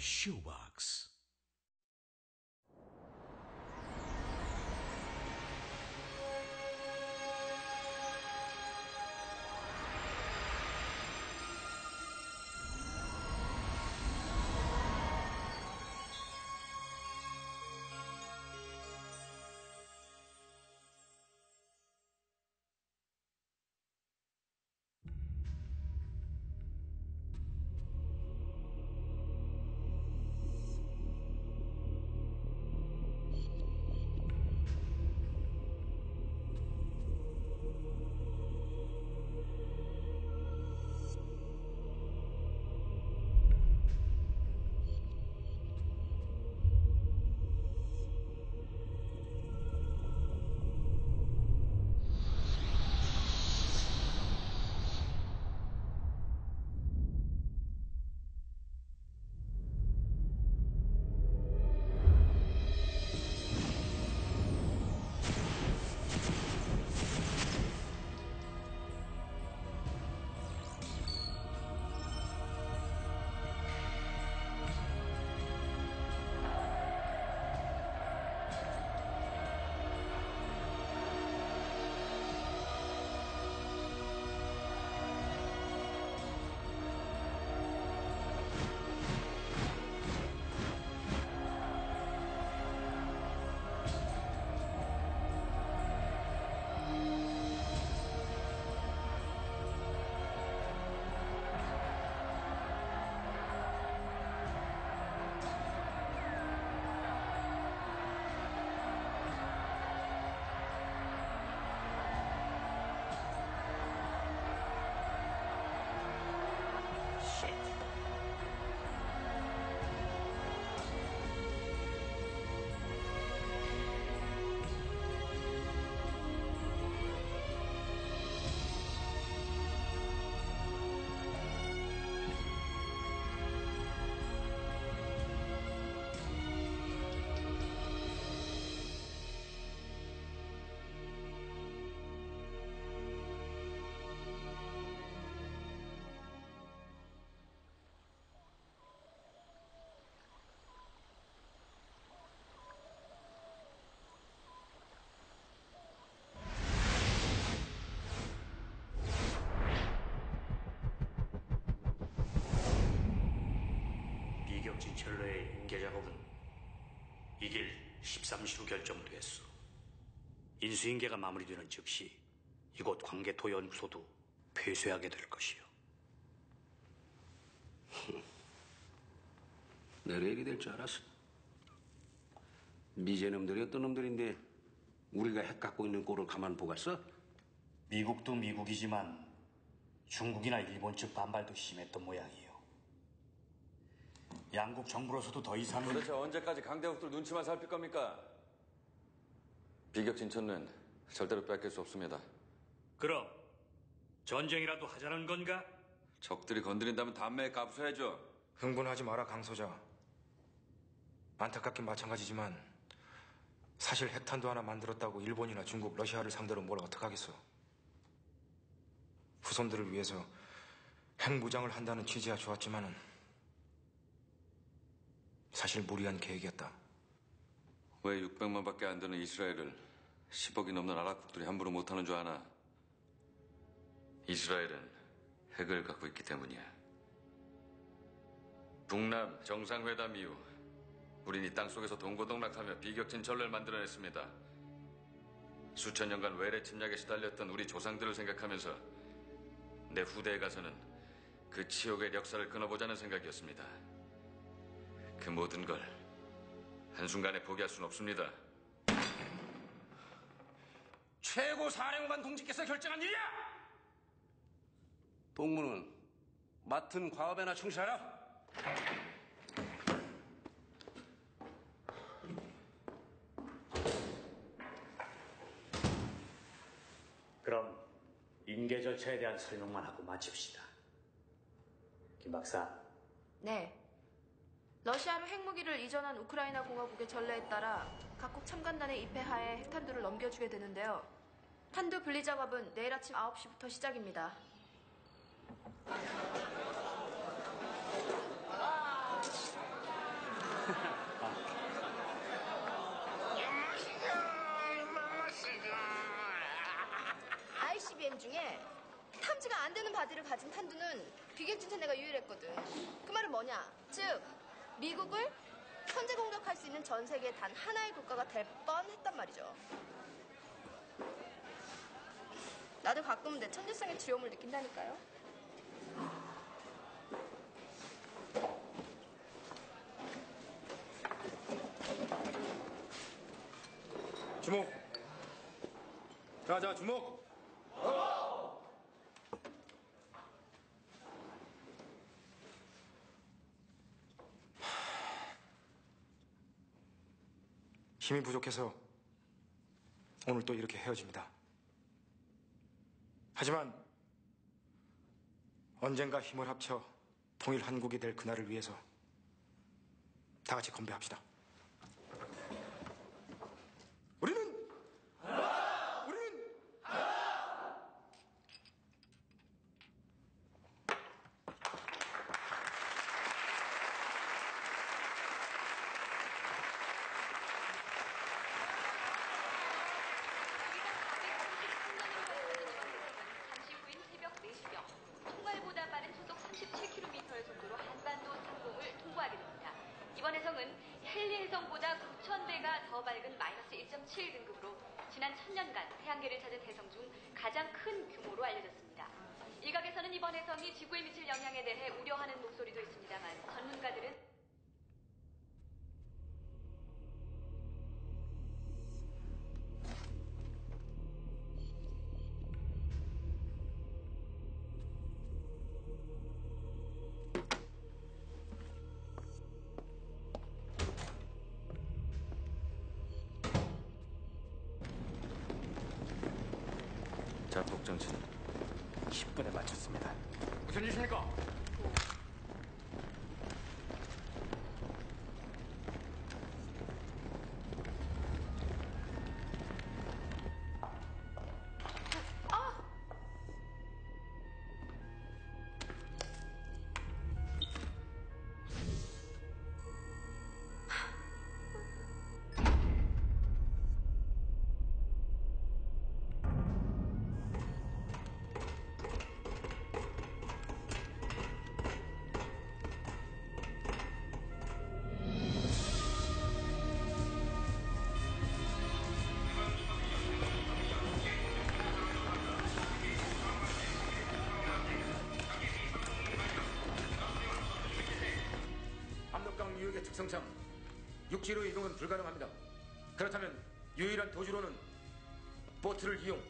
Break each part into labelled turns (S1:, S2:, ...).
S1: Shoebox.
S2: 진철로의 인계 작업은 이 길 13시로 결정되었소. 인수인계가 마무리되는 즉시 이곳 광개토연구소도 폐쇄하게 될 것이요.
S3: 내가 이리 될 줄 알았어. 미제놈들이 어떤 놈들인데 우리가 핵 갖고 있는 꼴을 가만 보겠어?
S2: 미국도 미국이지만 중국이나 일본 측 반발도 심했던 모양이에요. 양국 정부로서도 더 이상...
S4: 도대체 언제까지 강대국들 눈치만 살필 겁니까? 비격 진천은 절대로 뺏길 수 없습니다.
S2: 그럼 전쟁이라도 하자는 건가?
S4: 적들이 건드린다면 단매에 값서야죠.
S5: 흥분하지 마라, 강 소장. 안타깝긴 마찬가지지만 사실 핵탄두 하나 만들었다고 일본이나 중국, 러시아를 상대로 뭘 어떡하겠어. 후손들을 위해서 핵무장을 한다는 취지야 좋았지만은 사실 무리한 계획이었다.
S4: 왜 600만밖에 안 되는 이스라엘을 10억이 넘는 아랍국들이 함부로 못하는 줄 아나? 이스라엘은 핵을 갖고 있기 때문이야. 북남 정상회담 이후 우린 이 땅속에서 동고동락하며 비격진 전례를 만들어냈습니다. 수천 년간 외래 침략에 시달렸던 우리 조상들을 생각하면서 내 후대에 가서는 그 치욕의 역사를 끊어보자는 생각이었습니다. 그 모든 걸 한순간에 포기할 수는 없습니다.
S3: 최고 사령관 동지께서 결정한 일이야! 동무는 맡은 과업에나 충실하라.
S2: 그럼 인계 절차에 대한 설명만 하고 마칩시다. 김 박사.
S6: 네. 러시아로 핵무기를 이전한 우크라이나 공화국의 전례에 따라 각국 참관단의 입회하에 핵탄두를 넘겨주게 되는데요. 탄두 분리 작업은 내일 아침 9시부터 시작입니다. 게임 중에 탐지가 안 되는 바디를 가진 탄두는 비객진 체내가 유일했거든. 그 말은 뭐냐? 즉 미국을 선제 공격할 수 있는 전 세계 단 하나의 국가가 될 뻔했단 말이죠. 나도 가끔은 내 천재성의 두려움을 느낀다니까요.
S5: 주목. 자, 주목. 힘이 부족해서 오늘 또 이렇게 헤어집니다. 하지만 언젠가 힘을 합쳐 통일 한국이 될 그날을 위해서 다 같이 건배합시다. 우리는
S1: 잠시 후인 새벽 4시경 총알보다 빠른 초속 37km의 속도로 한반도 상공을 통과하게 됩니다. 이번 해성은 헨리 해성보다 9,000배가 더 밝은 마이너스 1.7 등급으로 지난 1000년간 태양계를 찾은 해성 중 가장 큰 규모로 알려졌습니다. 일각에서는 이번 해성이 지구에 미칠 영향에 대해 우려하는 목소리도 있습니다만 전문가들은
S4: 자폭 정치는
S2: 10분에 마쳤습니다.
S5: 무슨 일이십니까? 압록강 유역의 특성상 육지로 이동은 불가능합니다. 그렇다면 유일한 도주로는 보트를 이용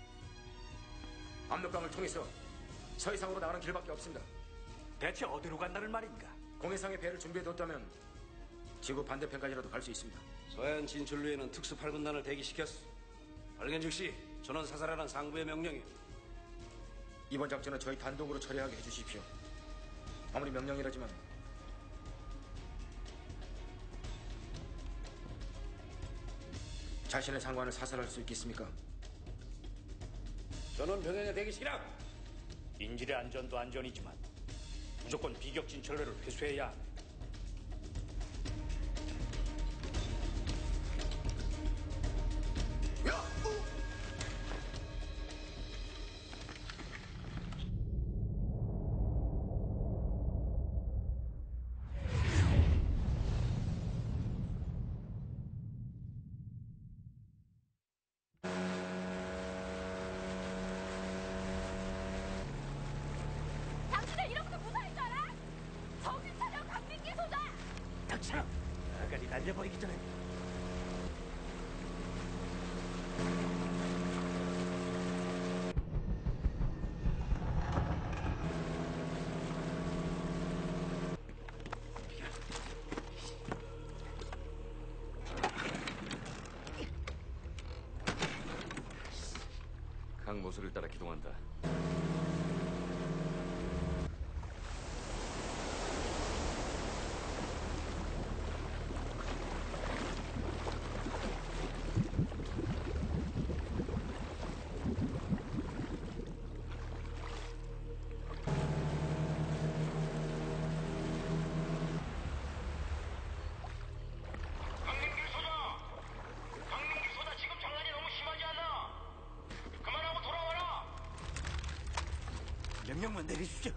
S5: 압록강을 통해서 서해상으로 나가는 길밖에 없습니다.
S2: 대체 어디로 간다는 말인가?
S5: 공해상에 배를 준비해뒀다면 지구 반대편까지라도 갈 수 있습니다.
S3: 서해안 진출로에는 특수 8군단을 대기시켰어. 발견 즉시 전원 사살하는 상부의 명령이오.
S5: 이번 작전은 저희 단독으로 처리하게 해주십시오. 아무리 명령이라지만 자신의 상관을 사살할 수 있겠습니까?
S3: 전원 병행에 대기시키라.
S2: 인질의 안전도 안전이지만 무조건 비격진 철로를 회수해야 합니다.
S1: 당신은 이러고도 무사할 줄 알아? 정신 차려 강민기 소장!
S2: 닥쳐! 아가리 날려버리기 전에
S4: 강 모서리를 따라 기동한다.
S5: 강민길 소장 지금 장난이 너무 심하지 않나? 그만하고 돌아와라.
S7: 명령만 내리십시오.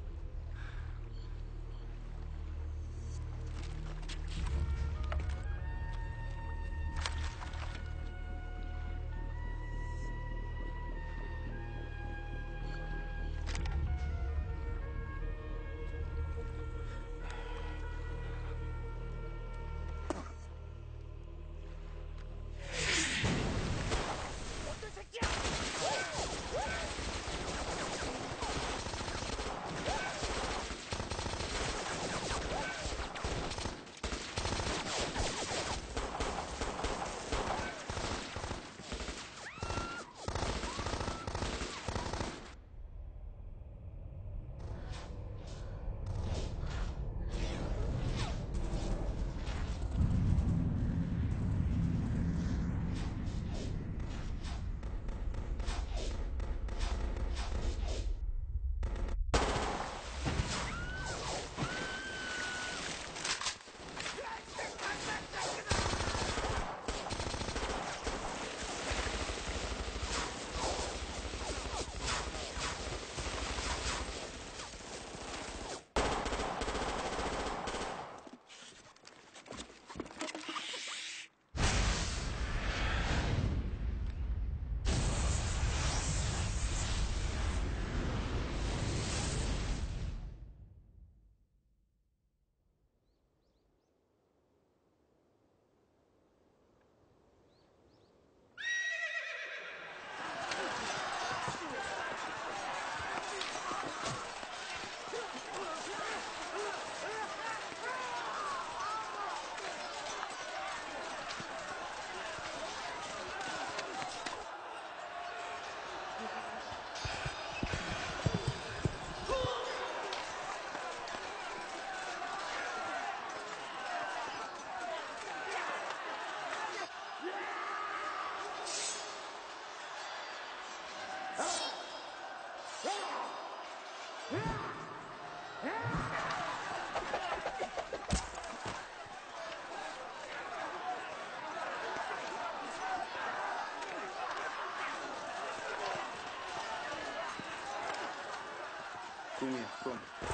S5: 꿈이야, 꿈.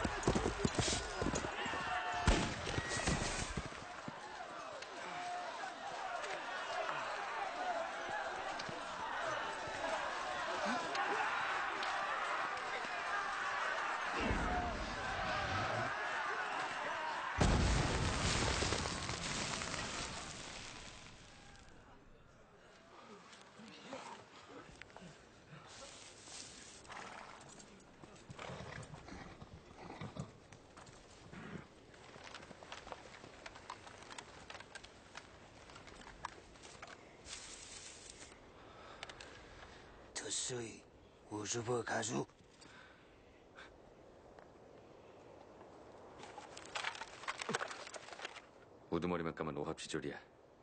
S7: 特色50% 가수.
S4: 우두머리만 까면 오합지졸이야.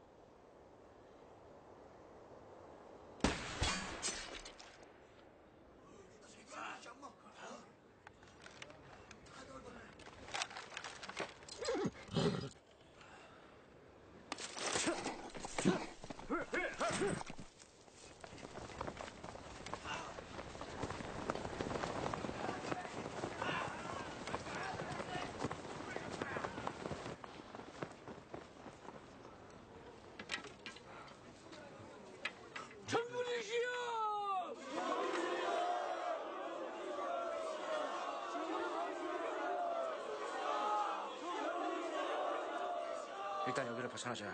S5: 일단 여기를 벗어나자.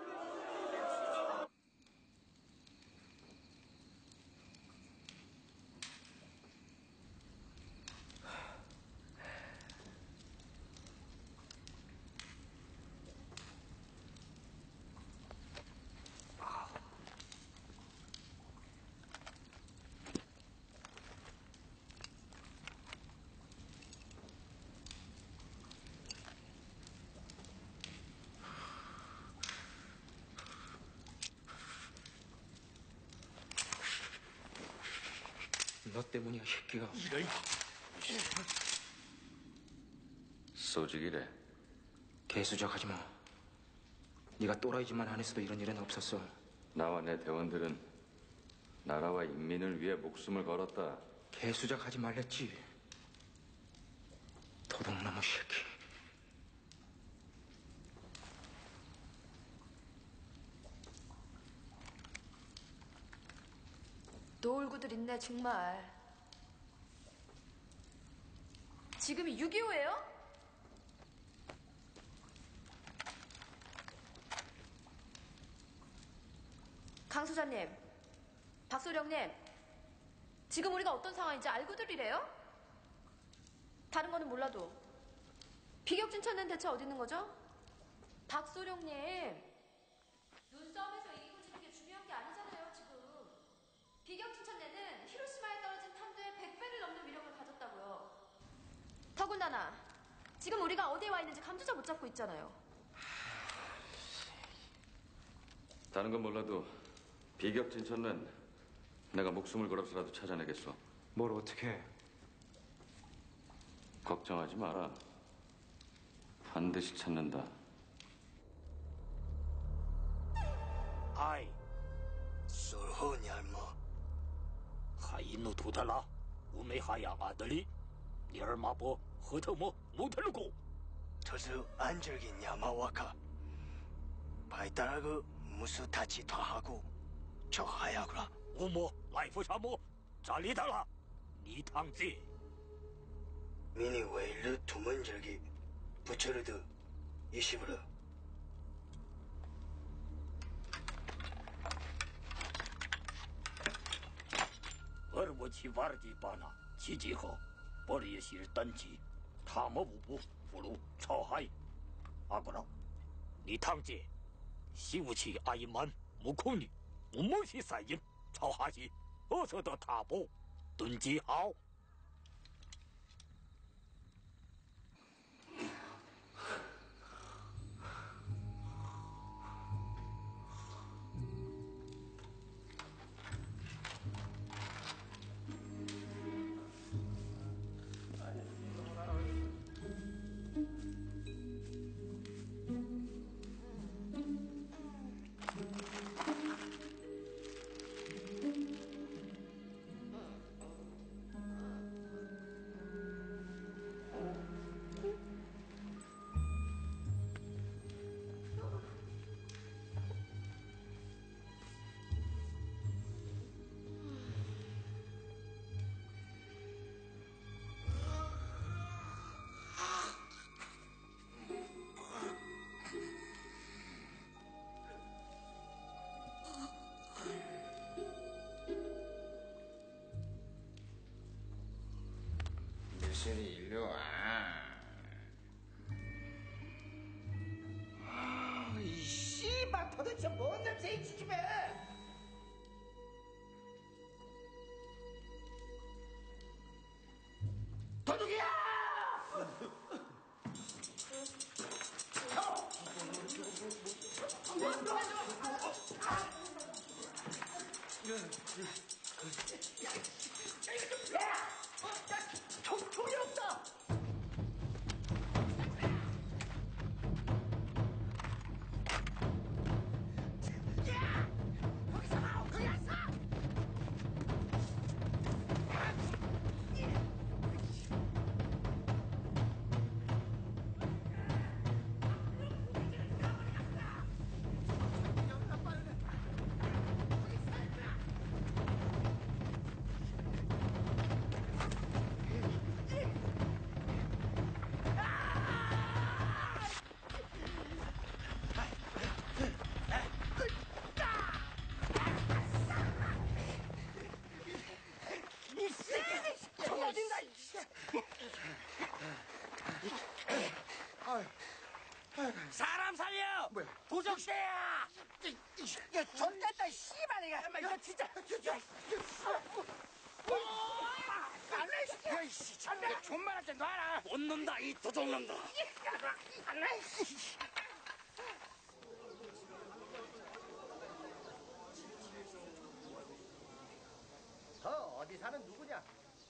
S5: 너 때문이야, 이 새끼가.
S4: 소직이래.
S5: 개수작하지 마. 네가 또라이짓만 안 했어도 이런 일은 없었어.
S4: 나와 내 대원들은 나라와 인민을 위해 목숨을 걸었다.
S5: 개수작하지 말랬지. 도둑놈의 새끼.
S6: 놀고들 있네 정말. 지금이 6.25예요? 강 소장님, 박 소령님, 지금 우리가 어떤 상황인지 알고들 이래요? 다른 거는 몰라도 비격진 천내는 대체 어디 있는 거죠? 박 소령님, 눈싸움에서 이기고 지는 게 중요한 게 아니잖아요 지금. 비격진 천내는 히로시마에 떨어진 탄두의 100배를 넘는 위력을 가졌다고요. 더군다나 지금 우리가 어디에 와 있는지 감조차 못 잡고 있잖아요.
S4: 다른 건 몰라도 비격진 천는 내가 목숨을 걸어서라도 찾아내겠어.
S5: 뭘 어떻게 해?
S4: 걱정하지 마라. 반드시 찾는다.
S7: はいsol호 냠마
S2: 하인노 도달라 우메하양 아들이 니얼마보 허터모 못하려고
S7: 저수 안절기 냠마와카 바이따라그 무수 다치 더하고 저 하야구라
S2: 우모 라이프 샤모 잘리달라 니 탕지
S7: 미니 웨일르 두문절기 부처르드 이시브르
S2: 얼버치 바르지 바나 지지허 버리의 실단지 탐어부부 부루 처하이 아그라 니 탕지 시우치 아이만 무콩니 무무시 사인 처하시 어서더 타보 든지하오
S8: 미신이 일로 와. 이 씨발 도대체 뭔 냄새 이 집에? 도둑이야! 총이 없다! 거기서 나오! 거기 왔어! 사람 살려! 뭐야? 도적새야! 야, 존댓다, 씨발, 내가. 이거 진짜. 안내 시켜! 야, 이씨, 내가 존말할 때 놔라!
S2: 못 논다 이 도둑놈들
S8: 안내! 어디 사는 누구냐?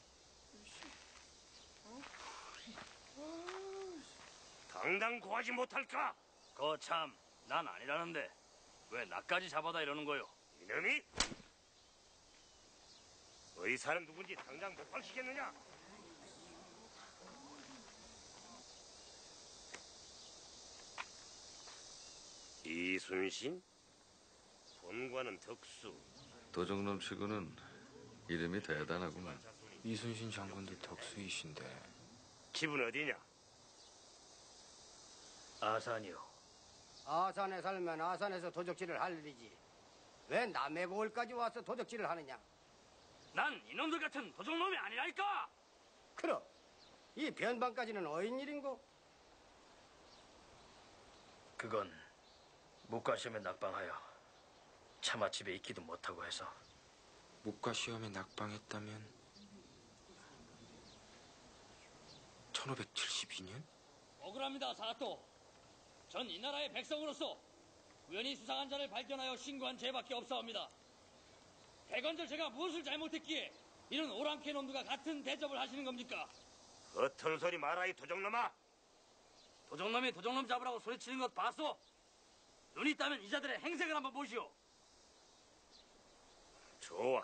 S2: 당당 구하지 못할까? 거참 난 아니라는데 왜 나까지 잡아다 이러는 거요? 이놈이? 의사는 누군지 당장 못 밝히겠느냐? 이순신? 본관은 덕수.
S4: 도적놈 치고는 이름이 대단하구만.
S5: 이순신 장군도 덕수이신데.
S2: 집은 어디냐?
S7: 아산이요. 아산에 살면 아산에서 도적질을 할 일이지. 왜 남의 고을까지 와서 도적질을 하느냐?
S2: 난 이놈들 같은 도적놈이 아니라니까!
S7: 그럼 이 변방까지는 어인 일인고?
S9: 그건 묵과 시험에 낙방하여 차마 집에 있기도 못하고 해서.
S5: 묵과 시험에 낙방했다면 1572년?
S10: 억울합니다, 사또. 전 이 나라의 백성으로서 우연히 수상한 자를 발견하여 신고한 죄밖에 없사옵니다. 대관절 제가 무엇을 잘못했기에 이런 오랑캐 놈들과 같은 대접을 하시는 겁니까?
S2: 어떤 소리 마라, 이 도적놈아!
S10: 도적놈이 도적놈 잡으라고 소리치는 것 봤소? 눈이 있다면 이자들의 행색을 한번 보시오.
S2: 좋아.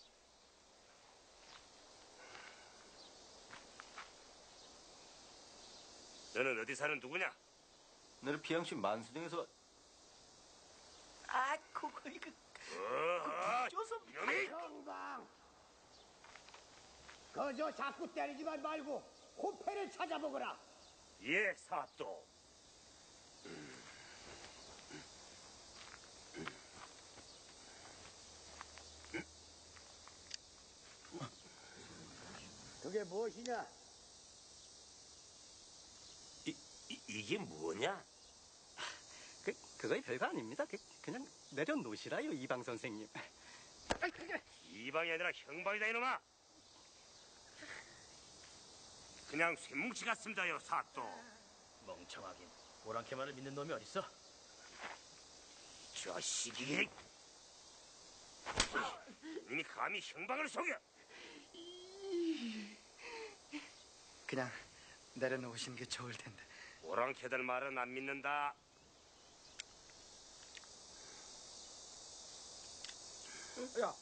S2: 너는 어디 사는 누구냐?
S9: 너는 비양시 만수정에서. 아, 그거 이거.
S2: 이놈이!
S8: 영광. 그저 자꾸 때리지만 말고 호패를 찾아보거라.
S2: 예, 사또.
S8: 그게 무엇이냐?
S2: 이게 뭐냐?
S11: 그거야 별거 아닙니다. 그냥 내려놓으시라요, 이방 선생님.
S2: 이방이 아니라 형방이다, 이놈아! 그냥 쇠뭉치 같습니다요, 사또.
S9: 멍청하긴. 오랑캐만을 믿는 놈이 어딨어?
S2: 자식이! 이미 감히 형방을 속여!
S11: 그냥 내려놓으시는 게 좋을 텐데.
S2: 오랑캐들 말은 안 믿는다.
S8: 야.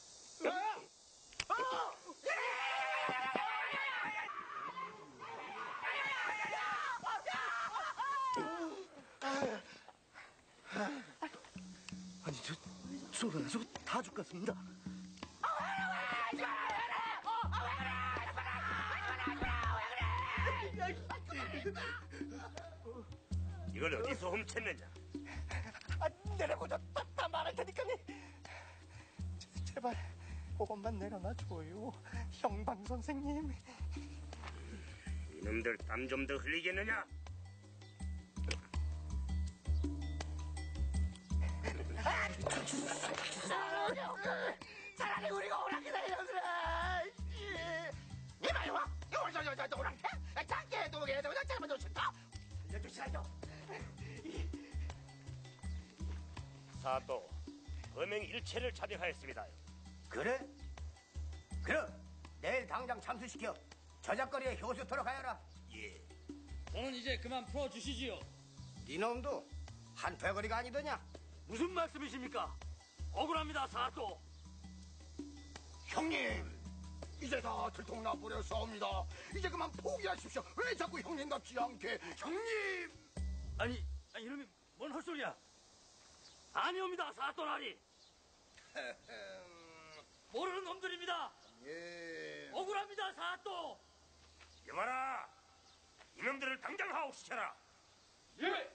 S11: 아니, 저 쏘는 저거 다 죽겠습니다.
S2: 이걸 어디서 훔쳤느냐?
S8: 내려보자. 다 말할 테니까니. 제발 그것만 내려놔줘요, 형방 선생님.
S2: 이놈들 땀 좀 더 흘리겠느냐?
S8: 차라리 우리가 오랑캐다, 이놈들아. 이봐요, 오랑캐. 작게 두개 잘못 오셨다. 살려주시라요.
S2: 사또, 범행 일체를 자백하였습니다.
S7: 그래? 그럼 내일 당장 참수시켜 저작거리에 효수토록 하여라.
S2: 예.
S10: 저는 이제 그만 풀어주시지요.
S7: 니놈도 한패거리가 아니더냐?
S10: 무슨 말씀이십니까? 억울합니다, 사또.
S8: 형님, 이제 다 들통나버렸사옵니다. 이제 그만 포기하십시오. 왜 자꾸 형님답지 않게. 형님!
S10: 아니, 이놈이 뭔 헛소리야? 아니옵니다, 사또라니. 모르는 놈들입니다.
S8: 예.
S10: 억울합니다, 사또.
S2: 여봐라, 이놈들을 당장 하옥시켜라.
S10: 예.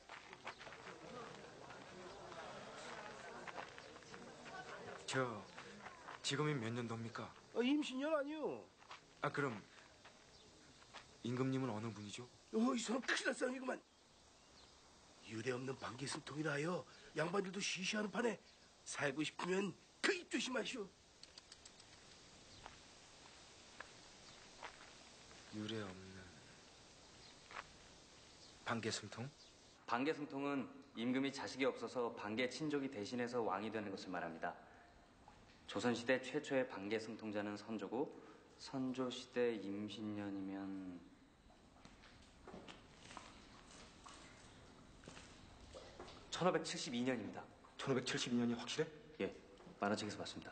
S5: 지금이 몇 년도입니까?
S8: 임신년 아니요.
S5: 아, 그럼 임금님은 어느 분이죠?
S8: 이 사람 큰일 날 사람이구만. 유대 없는 방개슴통이라 하여 양반들도 시시하는 판에 살고 싶으면 그 입 조심하시오.
S5: 유례 없는 반개슴통?
S12: 반개승통은 임금이 자식이 없어서 반개 친족이 대신해서 왕이 되는 것을 말합니다. 조선시대 최초의 반개승통자는 선조고 선조시대 임신년이면 1572년입니다.
S5: 1572년이 확실해?
S12: 예, 만화책에서 봤습니다.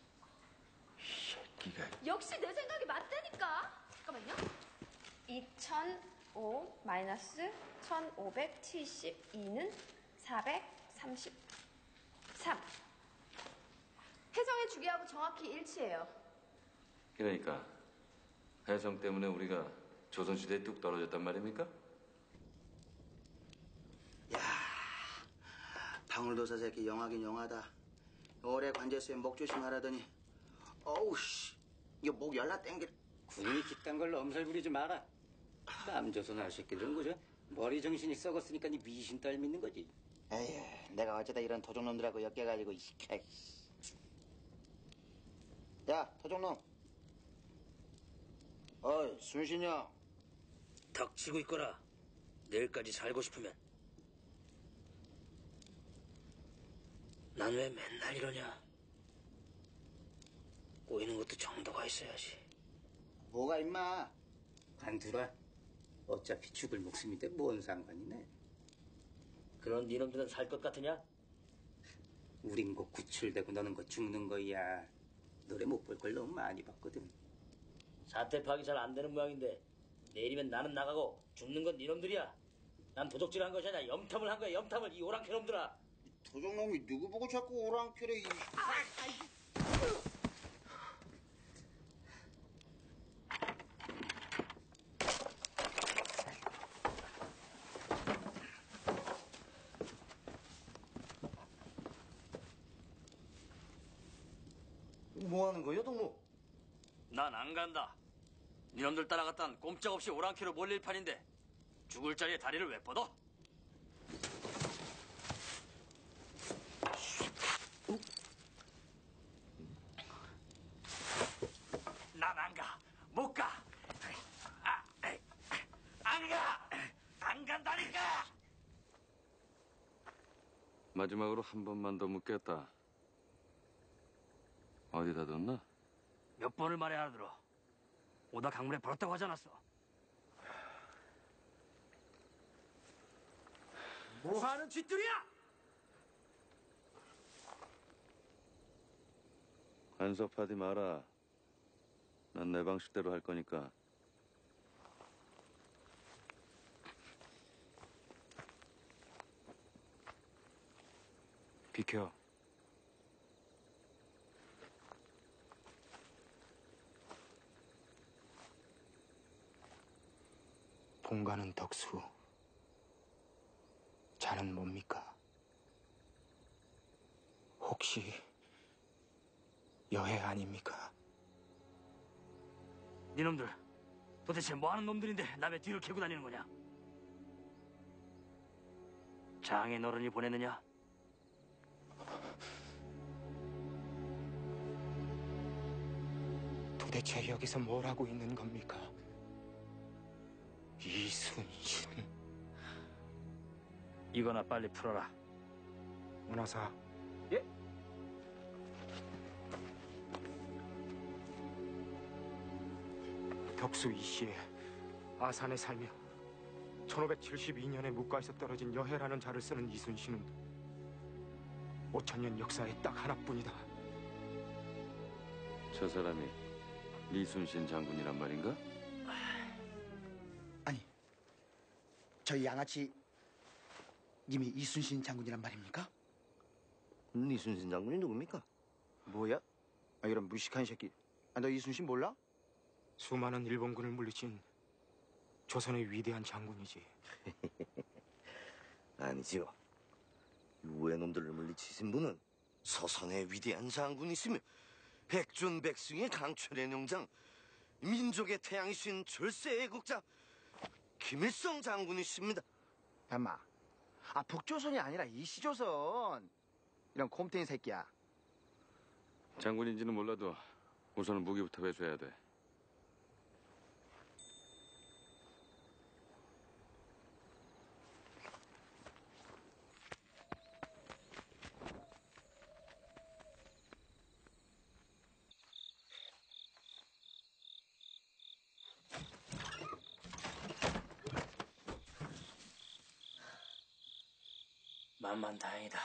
S5: 새끼가.
S6: 역시 내 생각이 맞다니까. 잠깐만요. 2005 마이너스 1572는 433. 혜성의 주기하고 정확히 일치해요.
S4: 그러니까 해성 때문에 우리가 조선시대에 뚝 떨어졌단 말입니까?
S11: 방울도사 새끼 영하긴 영하다. 오래 관제소에 목 조심하라더니 어우 씨 이거 목 열나 땡길.
S7: 군인이 깃단 걸로 엄살 부리지 마라. 남조선 할 새끼들은 그저 머리 정신이 썩었으니까 니 미신 딸 믿는 거지.
S11: 에휴 내가 어쩌다 이런 도적놈들하고 엮여가지고 이케. 야 도적놈. 어이 순신이 형.
S9: 닥치고 있거라. 내일까지 살고 싶으면. 난 왜 맨날 이러냐? 꼬이는 것도 정도가 있어야지.
S11: 뭐가 임마.
S7: 간두라. 어차피 죽을 목숨인데 뭔 상관이네.
S9: 그런 니놈들은 살 것 같으냐?
S7: 우린 곧 구출되고 너는 곧 죽는 거야. 노래 못 볼 걸 너무 많이 봤거든.
S9: 사태 파악이 잘 안 되는 모양인데 내일이면 나는 나가고 죽는 건 니놈들이야. 난 도적질을 한 것이 아니라 염탐을 한 거야. 염탐을 이 오랑캐 놈들아.
S11: 도적놈이 누구 보고 자꾸 오랑캐래.
S12: 뭐 하는 거예요, 동무?
S2: 난 안 간다. 니놈들 따라갔단 꼼짝없이 오랑캐로 몰릴 판인데 죽을 자리에 다리를 왜 뻗어? 난 안 가. 못 가. 안 가. 안 간다니까.
S4: 마지막으로 한 번만 더 묻겠다. 어디다 뒀나?
S2: 몇 번을 말해 알아들어. 오다 강물에 버렸다고 하지 않았어.
S3: 뭐 하는 짓들이야?
S4: 간섭하지 마라. 난 내 방식대로 할 거니까.
S5: 비켜. 본가는 덕수. 자는 뭡니까? 혹시 여해 아닙니까?
S2: 니놈들 도대체 뭐 하는 놈들인데 남의 뒤를 캐고 다니는 거냐? 장인 어른이 보내느냐?
S5: 도대체 여기서 뭘 하고 있는 겁니까? 이순신.
S2: 이거나 빨리 풀어라.
S5: 문화사.
S12: 예?
S5: 덕수 이씨의 아산에 살며 1572년에 묵가에서 떨어진 여해라는 자를 쓰는 이순신은 5000년 역사에 딱 하나뿐이다.
S4: 저 사람이 이순신 장군이란 말인가?
S11: 아니 저희 양아치 님이 이순신 장군이란 말입니까? 이순신 장군이 누굽니까? 뭐야? 이런 무식한 새끼. 너 이순신 몰라?
S5: 수많은 일본군을 물리친 조선의 위대한 장군이지.
S13: 아니지요. 유해놈들을 물리치신 분은 서선의 위대한 장군이시며 백존백승의 강철의 용장, 민족의 태양이신 절세 애국자 김일성 장군이십니다.
S11: 엄마, 북조선이 아니라 이시조선. 이런 곰탱이 새끼야.
S4: 장군인지는 몰라도 우선은 무기부터 회수해야 돼.
S9: 만만다행이다.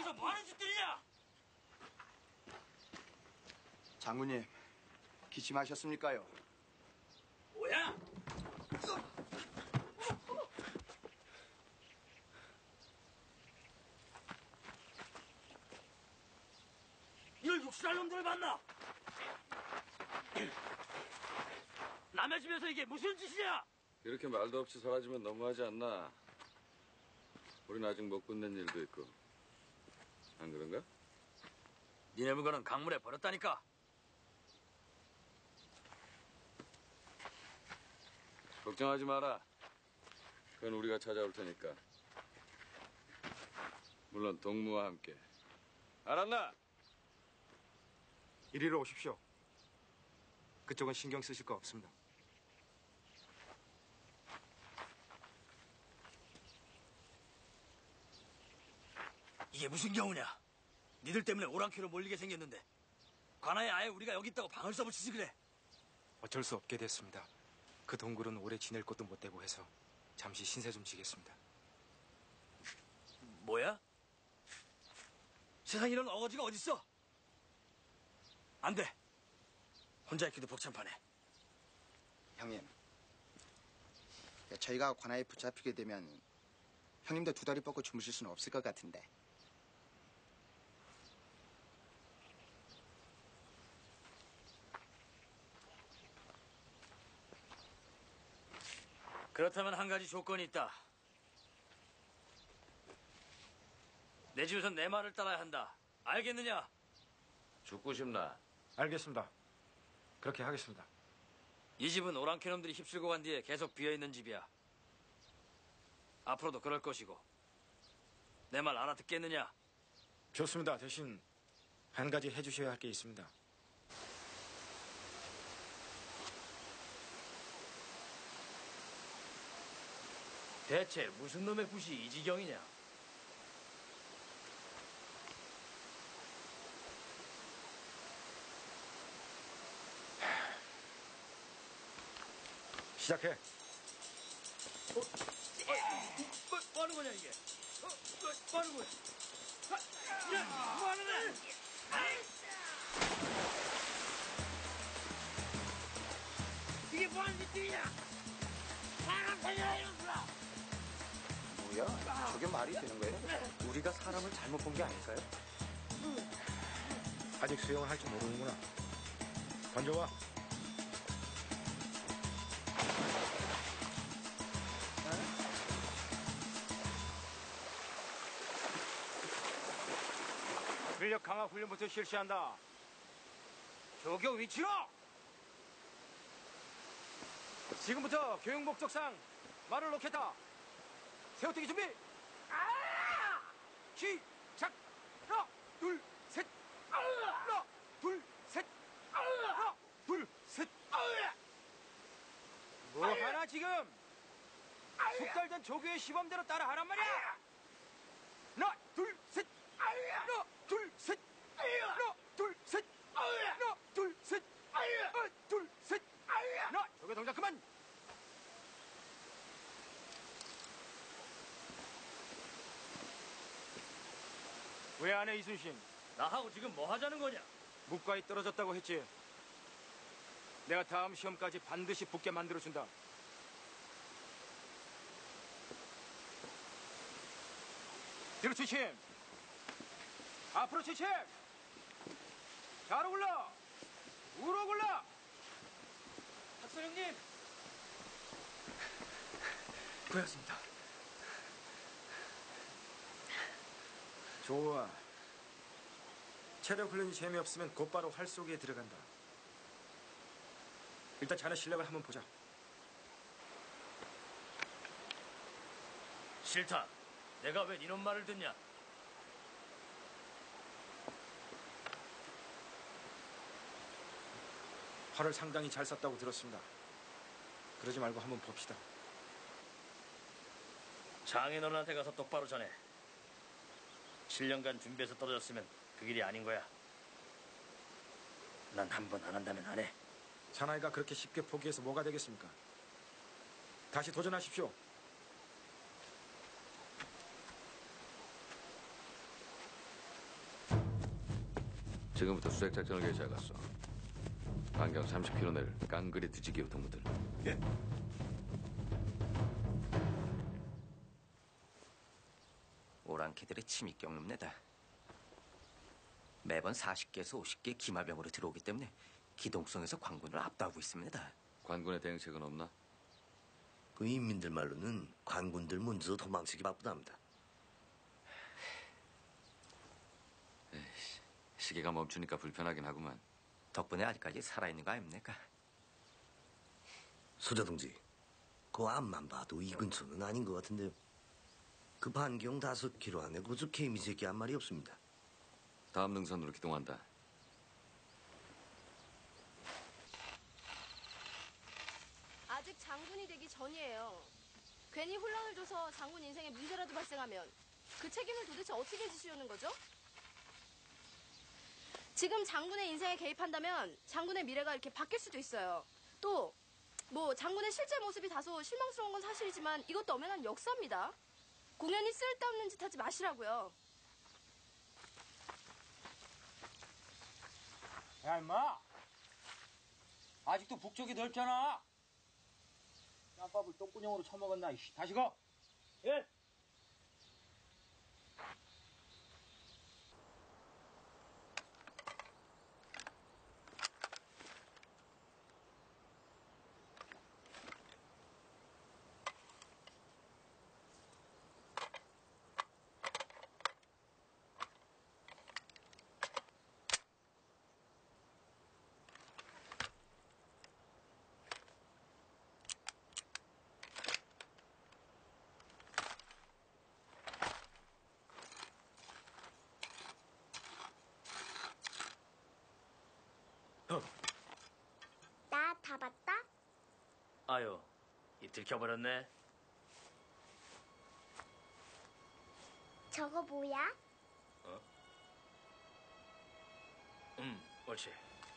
S2: 여기서 뭐하는 짓들이냐?
S12: 장군님, 기침하셨습니까요?
S2: 뭐야? 이걸 육실할 놈들을 봤나? 남의 집에서 이게 무슨 짓이냐?
S4: 이렇게 말도 없이 사라지면 너무하지 않나? 우린 아직 못 끝낸 일도 있고. 안 그런가?
S2: 니네 물건은 강물에 버렸다니까.
S4: 걱정하지 마라. 그건 우리가 찾아올 테니까. 물론 동무와 함께. 알았나?
S5: 이리로 오십시오. 그쪽은 신경 쓰실 거 없습니다.
S2: 이게 무슨 경우냐? 니들 때문에 오랑캐로 몰리게 생겼는데 관아에 아예 우리가 여기 있다고 방을 써붙이지 그래.
S5: 어쩔 수 없게 됐습니다. 그 동굴은 오래 지낼 것도 못 되고 해서 잠시 신세 좀 지겠습니다.
S2: 뭐야? 세상에 이런 어거지가 어딨어? 안 돼. 혼자 있기도 벅찬판에.
S11: 형님, 저희가 관아에 붙잡히게 되면 형님도 두 다리 뻗고 주무실 수는 없을 것 같은데.
S2: 그렇다면 한 가지 조건이 있다. 내 집에선 내 말을 따라야 한다. 알겠느냐?
S4: 죽고 싶나?
S5: 알겠습니다. 그렇게 하겠습니다.
S2: 이 집은 오랑캐 놈들이 휩쓸고 간 뒤에 계속 비어있는 집이야. 앞으로도 그럴 것이고. 내 말 알아듣겠느냐?
S5: 좋습니다. 대신 한 가지 해주셔야 할 게 있습니다.
S2: 대체 무슨 놈의 굿이 이 지경이냐?
S5: 시작해.
S2: 뭐 하는 거냐 이게? 뭐 하는 거야? 뭐 하는 거야? 이게 뭐 하는 짓이냐? 사람 살려라 이놈들아!
S11: 뭐야? 저게 말이 되는 거예요?
S5: 우리가 사람을 잘못 본 게 아닐까요? 아직 수영을 할 줄 모르는구나. 던져봐. 근력 강화 훈련부터 실시한다. 조교 위치로! 지금부터 교육 목적상 말을 놓겠다. 세우뛰기 준비! 시작! 하나, 둘, 셋! 하나, 둘, 셋! 하나, 둘, 셋! 뭐 하나 지금? 숙달된 조교의 시범대로 따라하란 말이야! 하나, 둘, 셋! 하나, 둘, 셋! 하나, 둘, 셋! 하나, 둘, 셋! 하나, 둘, 셋! 하나, 조교 동작 그만! 왜 안 해, 이순신?
S2: 나하고 지금 뭐 하자는 거냐?
S5: 무과에 떨어졌다고 했지. 내가 다음 시험까지 반드시 붙게 만들어준다. 뒤로 추심. 앞으로 추심. 좌로 굴러. 우로 굴러.
S2: 학사령님!
S5: 고맙습니다. 좋아. 체력 훈련이 재미없으면 곧바로 활 속에 들어간다. 일단 자네 실력을 한번 보자.
S2: 싫다. 내가 왜 이놈 말을 듣냐?
S5: 활을 상당히 잘 쐈다고 들었습니다. 그러지 말고 한번 봅시다.
S2: 장인어른한테 가서 똑바로 전해. 7년간 준비해서 떨어졌으면 그 길이 아닌 거야. 난 한 번 안 한다면 안 해.
S5: 사나이가 그렇게 쉽게 포기해서 뭐가 되겠습니까? 다시 도전하십시오.
S4: 지금부터 수색 작전을 개시하겠어. 반경 30km 내를 깡그리 뒤지기로 동무들.
S8: 예.
S14: 오랑캐들의 침입 경로입니다. 매번 40개에서 50개 기마병으로 들어오기 때문에 기동성에서 관군을 압도하고 있습니다.
S4: 관군의 대응책은 없나?
S13: 그 인민들 말로는 관군들 먼저 도망치기 바쁘답니다.
S4: 시계가 멈추니까 불편하긴 하구만.
S14: 덕분에 아직까지 살아있는 거 아닙니까?
S13: 소자 동지, 그 앞만 봐도 이 근처는 아닌 것 같은데요. 그 반경 5km 안에 그저 개미새끼 한 마리 없습니다.
S4: 다음 능선으로 기동한다.
S6: 아직 장군이 되기 전이에요. 괜히 혼란을 줘서 장군 인생에 문제라도 발생하면 그 책임을 도대체 어떻게 지시려는 거죠? 지금 장군의 인생에 개입한다면 장군의 미래가 이렇게 바뀔 수도 있어요. 또 뭐 장군의 실제 모습이 다소 실망스러운 건 사실이지만 이것도 엄연한 역사입니다. 공연히 쓸데없는 짓 하지 마시라고요.
S5: 야, 임마! 아직도 북쪽이 넓잖아! 짬밥을 똥구녕으로 처먹었나, 이씨. 다시 가! 예!
S15: 나 다 봤다?
S2: 아유, 이 들켜버렸네.
S15: 저거 뭐야?
S2: 어? 옳지.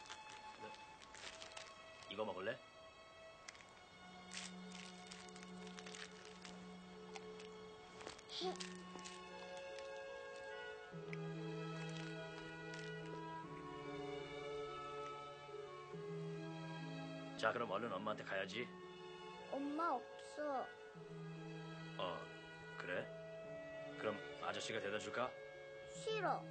S2: 이거 먹을래? 자, 그럼 얼른 엄마한테 가야지.
S15: 엄마 없어.
S2: 그래? 그럼 아저씨가 데려다 줄까?
S15: 싫어.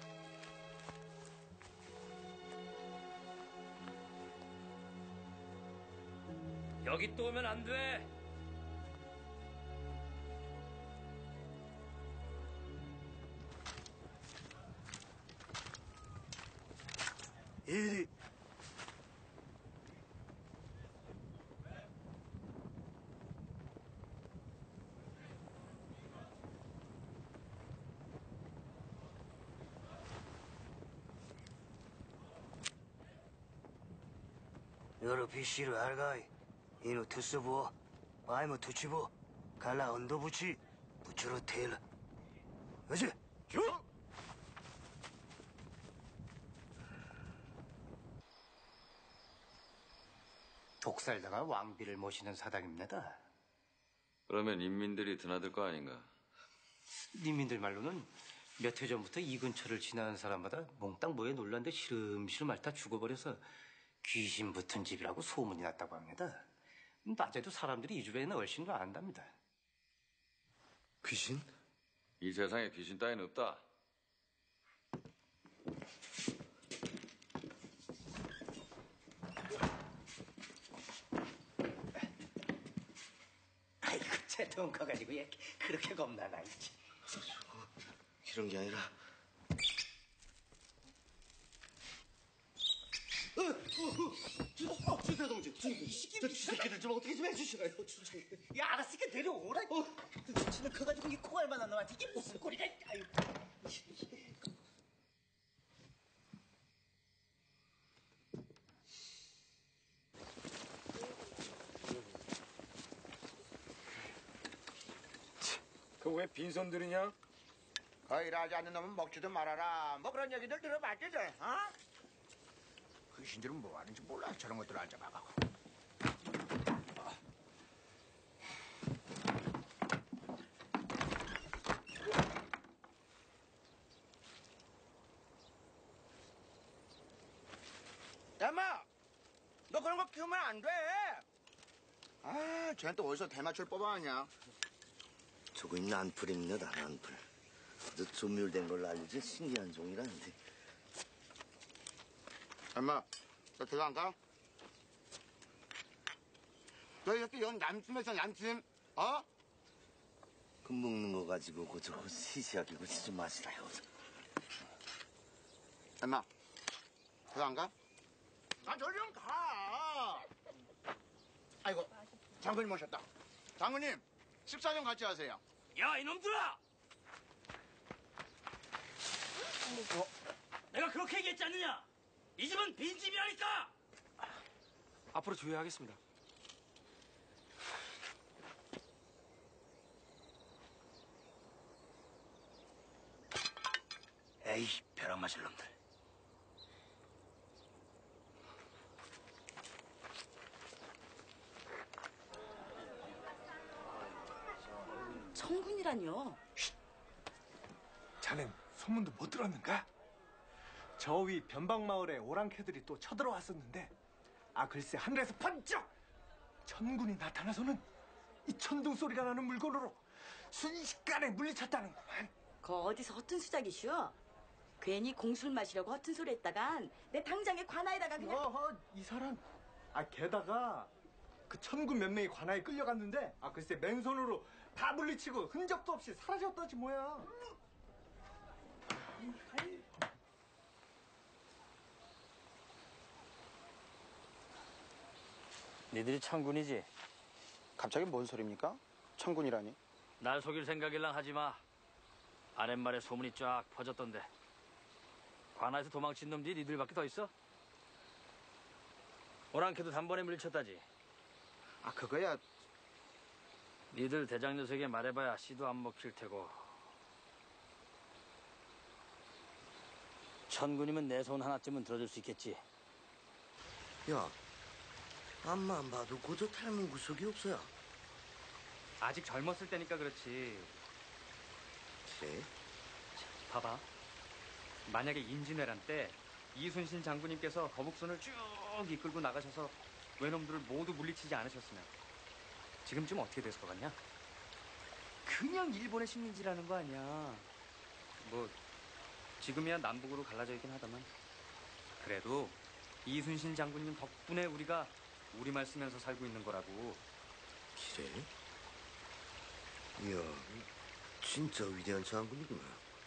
S2: 여기 또 오면 안 돼.
S13: 이리.
S16: 여러 비씨를 알가이 이노 투스부어 마이모 투치부 갈라 언더부치 부추로 테일러 어제 쭉
S7: 독살당한 왕비를 모시는 사당입니다.
S4: 그러면 인민들이 드나들 거 아닌가?
S7: 인민들 말로는 몇 해 전부터 이 근처를 지나는 사람마다 몽땅 모여 놀란데 시름시름 앓다 죽어버려서 귀신 붙은 집이라고 소문이 났다고 합니다. 낮에도 사람들이 이 주변에는 얼씬도 안 한답니다.
S13: 귀신?
S4: 이 세상에 귀신 따위는 없다.
S7: 아이고, 제 돈 커가지고 얘 그렇게 겁나나 있지.
S13: 이런 게 아니라
S16: 주사 동지 저 새끼들 좀 어떻게 좀 해주시라요. 야 알았으니까 내려오라. 눈치는 커가지고 이 코알 만한 놈한테 이게 무슨 꼴이야. 아유.
S5: 그 왜 빈손 들이냐?
S11: 거일하지 않는 놈은 먹지도 말아라. 뭐 그런 얘기들 들어봤지, 어? 귀신들은 뭐 하는지 몰라. 저런 것들 앉아봐가고. 너 그런 거 키우면 안 돼. 아, 쟤는 또 어디서 대마초를 뽑아왔냐?
S13: 저거 난풀입니다, 난풀. 너 조멸된 걸로 알려진 신기한 종이라는데.
S11: 엄마, 너 대학 안 가? 너 이렇게 연 남침에서 남침, 어?
S13: 그 먹는 거 가지고 그저 시시하게 그치 좀 마시라요.
S11: 엄마, 대학 안 가? 아, 저리 좀 가. 아이고, 장군님 오셨다. 장군님, 식사 좀 같이 하세요.
S2: 야, 이놈들아! 내가 그렇게 얘기했지 않느냐? 이 집은 빈집이라니까!
S5: 앞으로 주의하겠습니다.
S13: 에이, 벼락 맞을 놈들.
S17: 청군이라뇨?
S8: 자넨 소문도 못 들었는가? 저 위 변방마을에 오랑캐들이 또 쳐들어왔었는데 글쎄 하늘에서 번쩍 천군이 나타나서는 이 천둥 소리가 나는 물건으로 순식간에 물리쳤다는 거만.
S17: 거 어디서 허튼 수작이슈? 괜히 공술 마시려고 허튼 소리 했다간 내 당장에 관아에다가 그냥...
S8: 이 사람 게다가 그 천군 몇 명이 관아에 끌려갔는데 글쎄 맨손으로 다 물리치고 흔적도 없이 사라졌다지 뭐야.
S2: 니들이 천군이지?
S12: 갑자기 뭔 소리입니까? 천군이라니?
S2: 날 속일 생각일랑 하지 마. 아랫말에 소문이 쫙 퍼졌던데. 관아에서 도망친 놈들이 니들밖에 더 있어? 오랑캐도 단번에 물리쳤다지.
S12: 그거야.
S2: 니들 대장 녀석에게 말해봐야 씨도 안 먹힐 테고. 천군이면 내 손 하나쯤은 들어줄 수 있겠지.
S13: 야, 앞만 봐도 고저 닮은 구석이 없어요.
S18: 아직 젊었을 때니까 그렇지.
S13: 그래?
S18: 봐봐. 만약에 임진왜란 때 이순신 장군님께서 거북선을 쭉 이끌고 나가셔서 외놈들을 모두 물리치지 않으셨으면 지금쯤 어떻게 됐을 것 같냐? 그냥 일본의 식민지라는 거 아니야. 뭐 지금이야 남북으로 갈라져 있긴 하다만 그래도 이순신 장군님 덕분에 우리가 우리말 쓰면서 살고 있는 거라고.
S13: 그래? 이야, 진짜 위대한 장군이구나.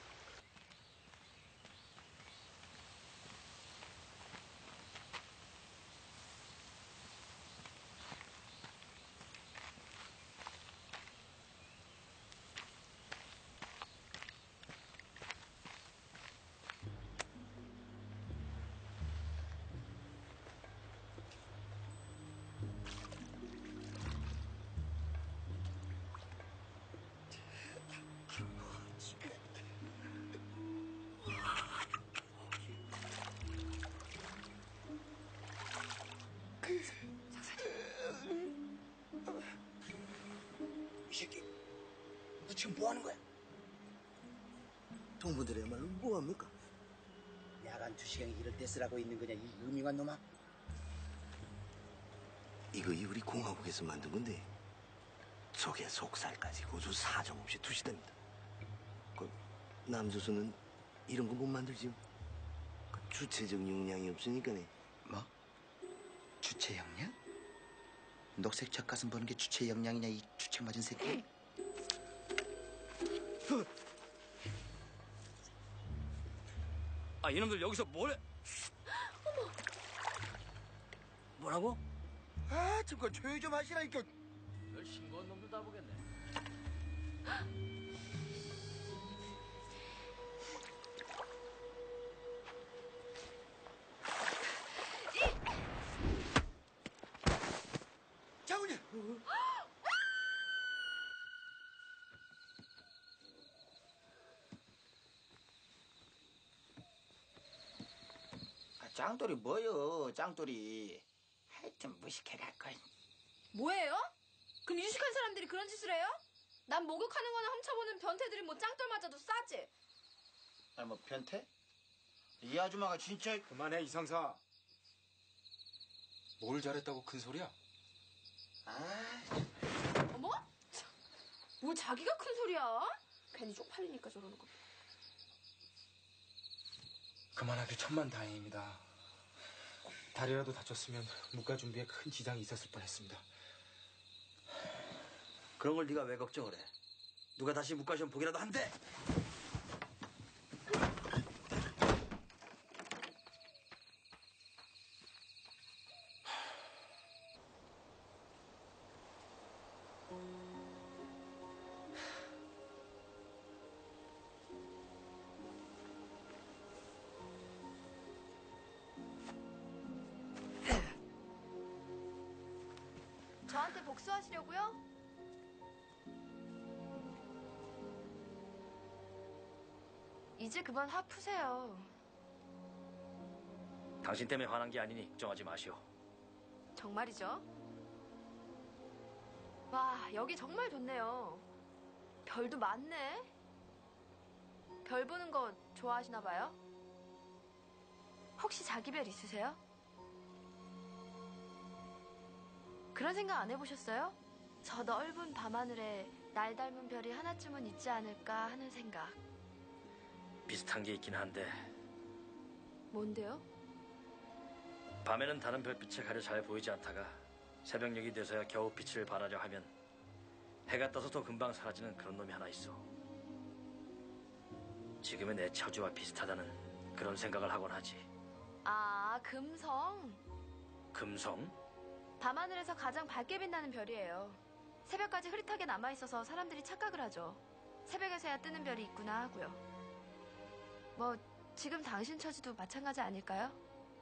S11: 이 새끼, 너 지금 뭐 하는 거야?
S13: 동무들의말로 뭐합니까?
S16: 야간 2시경에 이럴 때 쓰라고 있는 거냐, 이 음흉한 놈아?
S13: 이거 우리 공화국에서 만든 건데 저게 속살까지 고주 사정없이 투시됩니다. 그 남조선은 이런 거 못 만들지요. 그 주체적 역량이 없으니까네.
S16: 뭐? 주체 역량? 녹색 젖가슴 보는 게 주체 역량이냐, 이 주체 맞은 새끼?
S2: 이놈들 여기서 뭘 해?
S17: 어머.
S2: 뭐라고?
S11: 잠깐 조용히 좀 하시라니까.
S2: 널 신고한 놈들 다 보겠네.
S11: 장군님!
S16: 짱돌이 뭐요, 짱돌이. 하여튼 무식해갖고.
S6: 뭐예요? 그럼 유식한 사람들이 그런 짓을 해요? 난 목욕하는 거나 훔쳐보는 변태들이 뭐 짱돌 맞아도 싸지.
S16: 뭐 변태? 이 아줌마가 진짜.
S8: 그만해, 이상사.
S19: 뭘 잘했다고 큰 소리야?
S6: 어머? 참, 뭐 자기가 큰 소리야? 괜히 쪽팔리니까 저러는 거.
S19: 그만하길 천만다행입니다. 다리라도 다쳤으면 묵가 준비에 큰 지장이 있었을 뻔했습니다.
S13: 그런 걸 네가 왜 걱정을 해? 누가 다시 묵가시험 보기라도 한대!
S6: 저한테 복수하시려고요? 이제 그만 화 푸세요.
S2: 당신 때문에 화난 게 아니니 걱정하지 마시오.
S6: 정말이죠? 와, 여기 정말 좋네요. 별도 많네. 별 보는 거 좋아하시나 봐요? 혹시 자기 별 있으세요? 그런 생각 안 해보셨어요? 저 넓은 밤하늘에 날 닮은 별이 하나쯤은 있지 않을까 하는 생각.
S2: 비슷한 게 있긴 한데
S6: 뭔데요?
S2: 밤에는 다른 별빛에 가려 잘 보이지 않다가 새벽녘이 돼서야 겨우 빛을 발하려 하면 해가 떠서 더 금방 사라지는 그런 놈이 하나 있어. 지금의 내 처지와 비슷하다는 그런 생각을 하곤 하지.
S6: 아, 금성.
S2: 금성?
S6: 밤하늘에서 가장 밝게 빛나는 별이에요. 새벽까지 흐릿하게 남아있어서 사람들이 착각을 하죠. 새벽에서야 뜨는 별이 있구나 하고요. 뭐 지금 당신 처지도 마찬가지 아닐까요?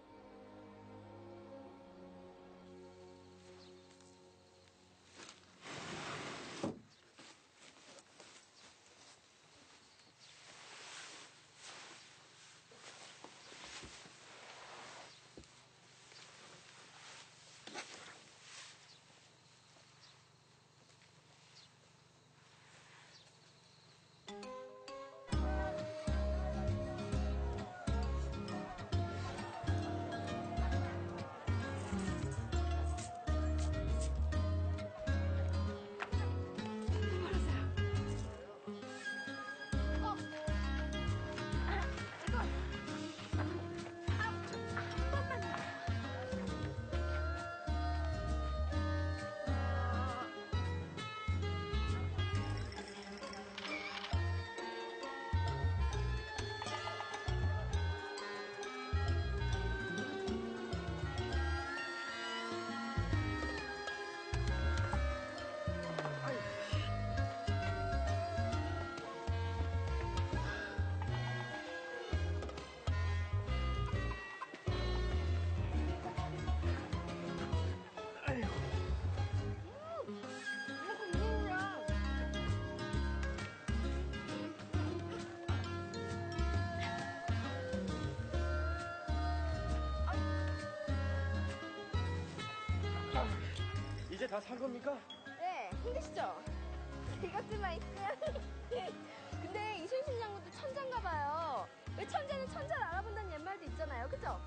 S5: 이제 다 산 겁니까?
S6: 네, 힘드시죠? 이것들만 있으면. 근데 이순신 장군도 천재인가 봐요. 왜 천재는 천재를 알아본다는 옛말도 있잖아요, 그죠?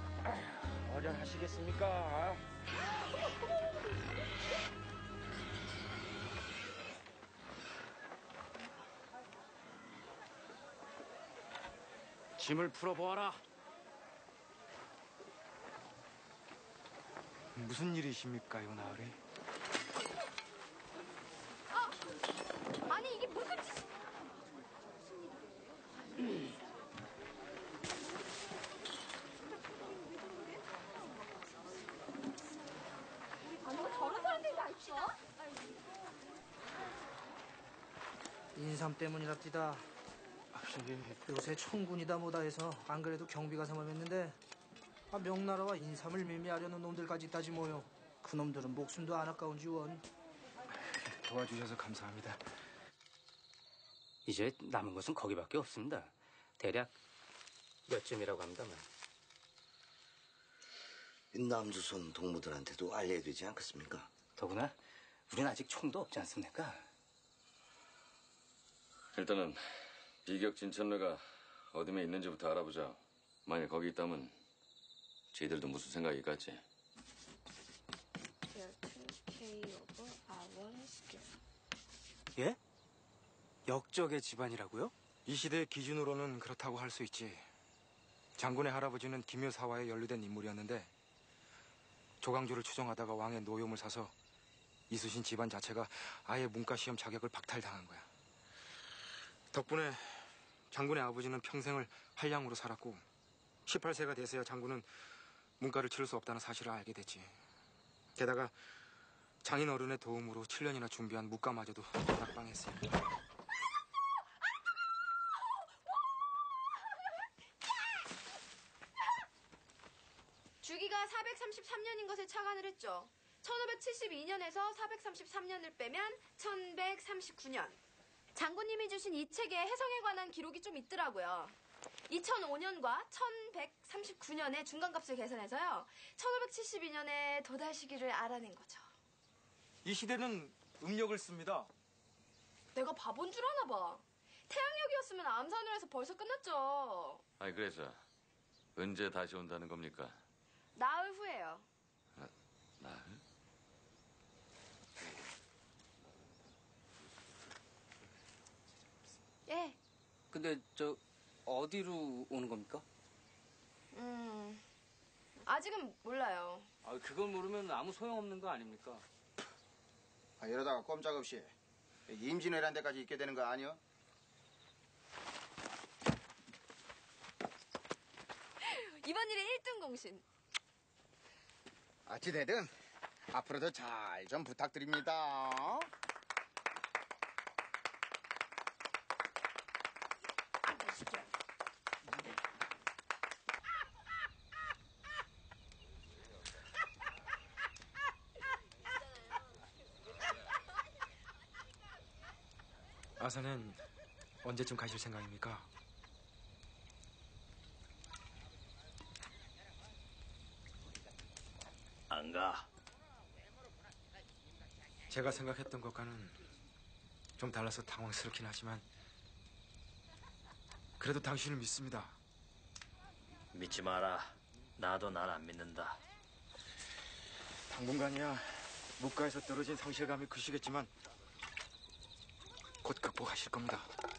S5: 어련하시겠습니까?
S19: 짐을 풀어보아라. 무슨 일이십니까, 요 나으리?
S6: 아니 이게 무슨 짓이... 아니 뭐 저런 사람들이 다 있어?
S5: 인삼 때문이랍디다. 요새 청군이다 뭐다 해서 안 그래도 경비가 삼엄했는데 명나라와 인삼을 매매하려는 놈들까지 있다지 뭐요. 그놈들은 목숨도 안 아까운지 원.
S19: 도와주셔서 감사합니다.
S7: 이제 남은 것은 거기밖에 없습니다. 대략 몇 점이라고 합니다만.
S13: 남조선 동무들한테도 알려야 되지 않겠습니까?
S7: 더구나 우린 아직 총도 없지 않습니까?
S4: 일단은 비격 진천로가 어둠에 있는지부터 알아보자. 만약 거기 있다면 저희들도 무슨 생각이 있겠지.
S6: decay of our skill.
S19: 예? 역적의 집안이라고요? 이 시대의 기준으로는 그렇다고 할 수 있지. 장군의 할아버지는 기묘사화에 연루된 인물이었는데 조광조를 추종하다가 왕의 노염을 사서 이순신 집안 자체가 아예 문과시험 자격을 박탈당한 거야. 덕분에 장군의 아버지는 평생을 한량으로 살았고 18세가 돼서야 장군은 문과를 치를 수 없다는 사실을 알게 됐지. 게다가 장인 어른의 도움으로 7년이나 준비한 문과마저도 낙방했어요.
S6: 주기가 433년인 것에 착안을 했죠. 1572년에서 433년을 빼면 1139년. 장군님이 주신 이 책에 해성에 관한 기록이 좀 있더라고요. 2005년과 1139년의 중간값을 계산해서요. 1572년의 도달 시기를 알아낸 거죠.
S19: 이 시대는 음력을 씁니다.
S6: 내가 바본 줄 아나 봐. 태양력이었으면 암산을 해서 벌써 끝났죠.
S4: 아니 그래서 언제 다시 온다는 겁니까?
S6: 나흘 후에요.
S4: 나흘?
S6: 예.
S7: 근데 저 어디로 오는 겁니까?
S6: 아직은 몰라요.
S7: 아, 그걸 모르면 아무 소용없는 거 아닙니까?
S12: 아, 이러다가 꼼짝없이 임진왜란 데까지 있게 되는 거 아니야?
S6: 이번 일에 1등 공신.
S11: 어찌되든 앞으로도 잘 좀 부탁드립니다.
S19: 아사는 언제쯤 가실 생각입니까?
S2: 안 가.
S19: 제가 생각했던 것과는 좀 달라서 당황스럽긴 하지만 그래도 당신을 믿습니다.
S2: 믿지 마라. 나도 날 안 믿는다.
S19: 당분간이야 묵가에서 떨어진 상실감이 크시겠지만 곧 극복하실 겁니다.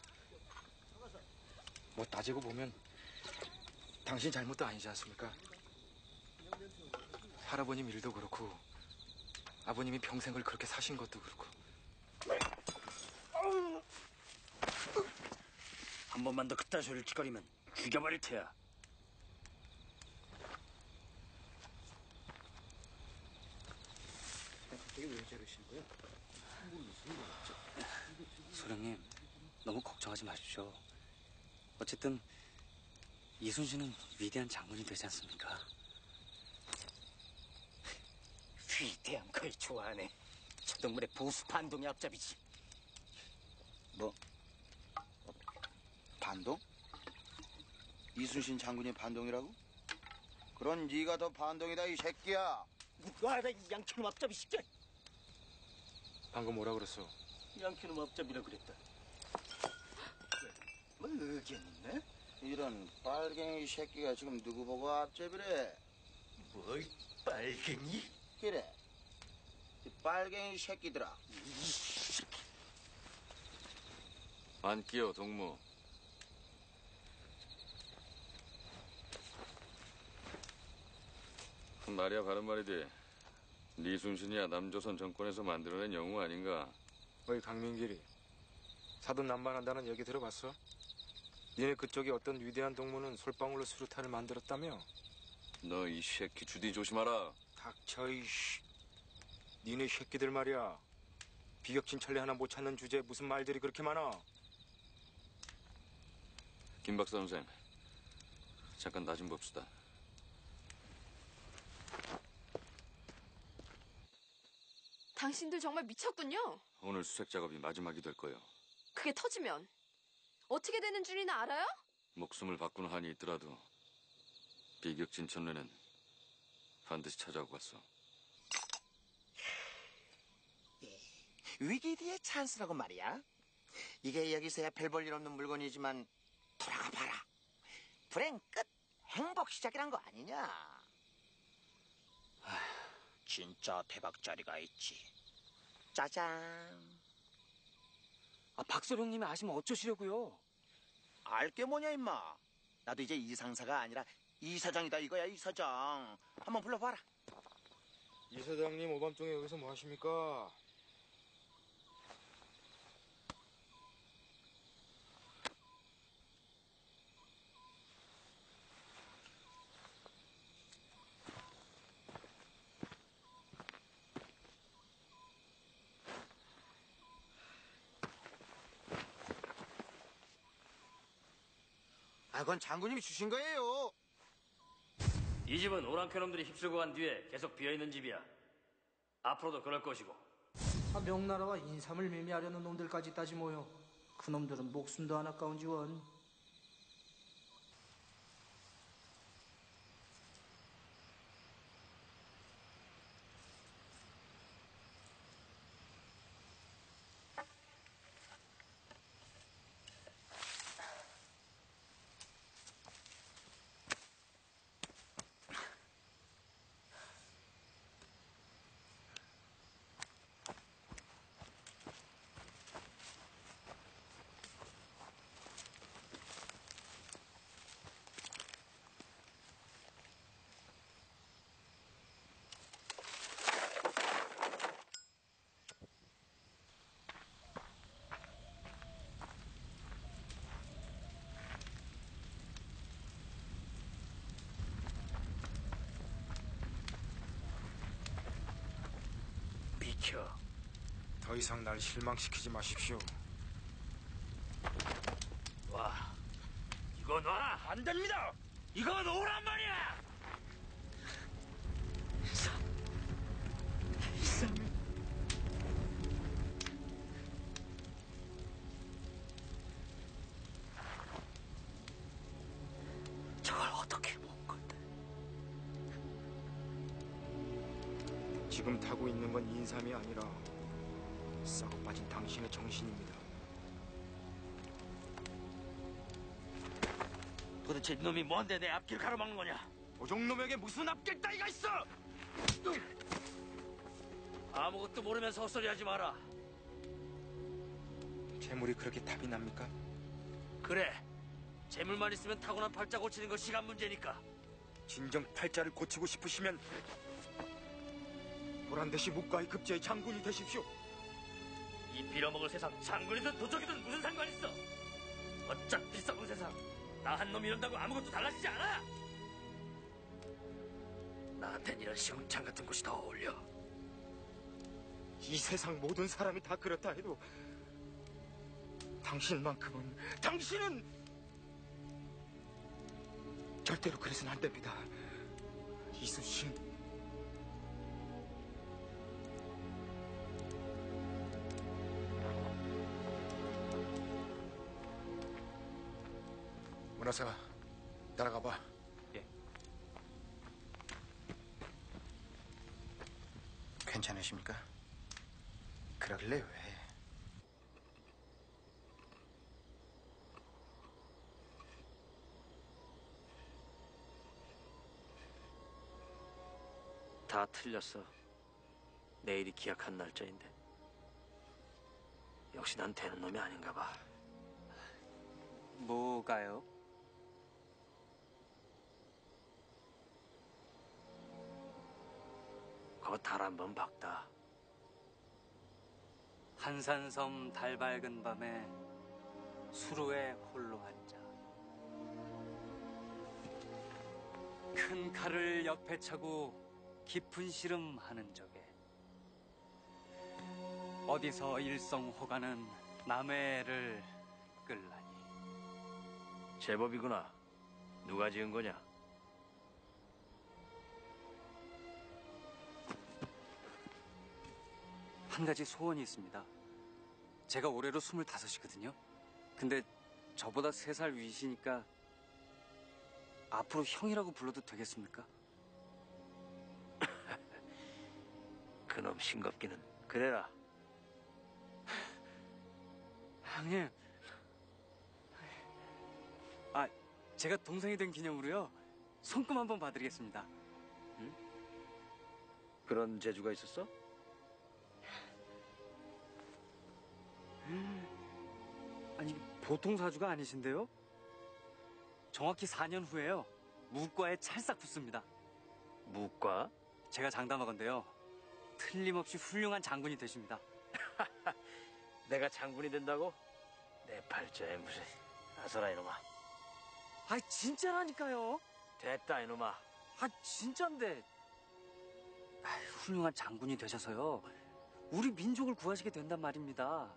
S19: 뭐 따지고 보면 당신 잘못도 아니지 않습니까? 할아버님 일도 그렇고 아버님이 평생을 그렇게 사신 것도 그렇고.
S2: 한 번만 더 그딴 소리를 짓거리면 죽여버릴 테야.
S7: 갑자기 왜 저러시는 거예요? 소령님, 너무 걱정하지 마십시오. 어쨌든 이순신은 위대한 장군이 되지 않습니까?
S16: 위대한 걸 좋아하네. 초동물의 보수 반동의 앞잡이지.
S12: 뭐? 반동? 이순신 장군이 반동이라고? 그런 네가 더 반동이다 이 새끼야.
S16: 와라 이 양키놈 앞잡이 시켜.
S19: 방금 뭐라 그랬어?
S16: 양키놈 앞잡이라 그랬다.
S12: 뭐 의견 있네? 이런 빨갱이 새끼가 지금 누구 보고 앞잡이래?
S13: 뭘 빨갱이?
S12: 그래. 이 빨갱이 새끼들아.
S4: 안 끼어 동무. 말이야 바른 말이지. 이순신이야 남조선 정권에서 만들어낸 영웅 아닌가?
S19: 어이 강민길이 사돈 남만한다는 얘기 들어봤어? 니네 그쪽에 어떤 위대한 동무는 솔방울로 수류탄을 만들었다며?
S4: 너 이 새끼 주디 조심하라.
S19: 닥쳐 이씨. 니네 새끼들 말이야. 비격진천례 하나 못 찾는 주제에 무슨 말들이 그렇게 많아?
S4: 김 박사 선생, 잠깐 나 좀 봅시다.
S6: 당신들 정말 미쳤군요.
S4: 오늘 수색 작업이 마지막이 될 거요.
S6: 그게 터지면 어떻게 되는 줄이나 알아요?
S4: 목숨을 바꾸는 한이 있더라도 비격진천례는 반드시 찾아오고 갔어.
S11: 위기 뒤에 찬스라고 말이야. 이게 여기서야 별 볼 일 없는 물건이지만 돌아가 봐라. 불행 끝, 행복 시작이란 거 아니냐.
S12: 진짜 대박자리가 있지. 짜잔.
S18: 박설 형님이 아시면 어쩌시려고요?
S12: 알게 뭐냐 임마. 나도 이제 이 상사가 아니라 이 사장이다 이거야. 이 사장 한번 불러봐라.
S19: 이 사장님 오밤중에 여기서 뭐 하십니까?
S12: 아, 그건 장군님이 주신 거예요.
S2: 이 집은 오랑캐 놈들이 휩쓸고 간 뒤에 계속 비어있는 집이야. 앞으로도 그럴 것이고.
S20: 명나라와 인삼을 매매하려는 놈들까지 따지모요. 그 놈들은 목숨도 안 아까운지 원.
S2: 비켜.
S19: 더 이상 날 실망시키지 마십시오.
S2: 와, 이거 놔! 안 됩니다! 이거 놓으란 말이야!
S13: 저걸 어떻게 본 건데?
S19: 지금 타고 있는 건 인삼이 아니라 썩어 빠진 당신의 정신입니다.
S2: 도대체 이놈이 뭔데 내 앞길 가로막는 거냐?
S19: 도적놈에게 무슨 앞길 따위가 있어!
S2: 아무것도 모르면서 헛소리하지 마라.
S19: 재물이 그렇게 탑이 납니까?
S2: 그래, 재물만 있으면 타고난 팔자 고치는 거 시간 문제니까.
S19: 진정 팔자를 고치고 싶으시면 보란듯이 묵과의 급제의 장군이 되십시오.
S2: 이 빌어먹을 세상 장군이든 도적이든 무슨 상관 있어? 어차피 썩은 세상 나 한 놈 이런다고 아무것도 달라지지 않아. 나한텐 이런 시궁창 같은 곳이 더 어울려.
S19: 이 세상 모든 사람이 다 그렇다 해도 당신은 절대로 그래서는 안 됩니다. 이순신. 문화사, 따라가 봐.
S7: 예.
S13: 괜찮으십니까? 그러길래 왜?
S2: 다 틀렸어. 내일이 기약한 날짜인데. 역시 난 되는 놈이 아닌가 봐.
S18: 뭐가요?
S2: 그거 달 한번 박다.
S18: 한산섬 달 밝은 밤에 수로에 홀로 앉아 큰 칼을 옆에 차고 깊은 씨름하는 적에 어디서 일성호가는 남의 애를 끌라니.
S2: 제법이구나. 누가 지은 거냐?
S18: 한 가지 소원이 있습니다. 제가 올해로 25이거든요. 근데 저보다 3살 위시니까 앞으로 형이라고 불러도 되겠습니까?
S2: 그놈 싱겁기는. 그래라.
S18: 형님. 제가 동생이 된 기념으로요. 손금 한번 봐드리겠습니다.
S2: 그런 재주가 있었어?
S18: 아니, 보통 사주가 아니신데요? 정확히 4년 후에요. 무과에 찰싹 붙습니다.
S2: 무과?
S18: 제가 장담하건데요. 틀림없이 훌륭한 장군이 되십니다.
S2: 내가 장군이 된다고? 내 팔자에 무슨 아서라 이놈아.
S18: 아, 진짜라니까요.
S2: 됐다 이놈아.
S18: 아, 진짠데. 훌륭한 장군이 되셔서요. 우리 민족을 구하시게 된단 말입니다.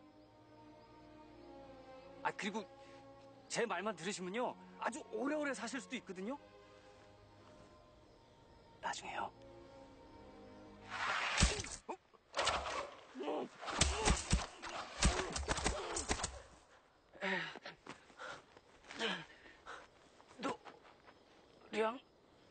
S18: 아, 그리고 제 말만 들으시면요. 아주 오래오래 사실 수도 있거든요. 나중에요.
S2: 량?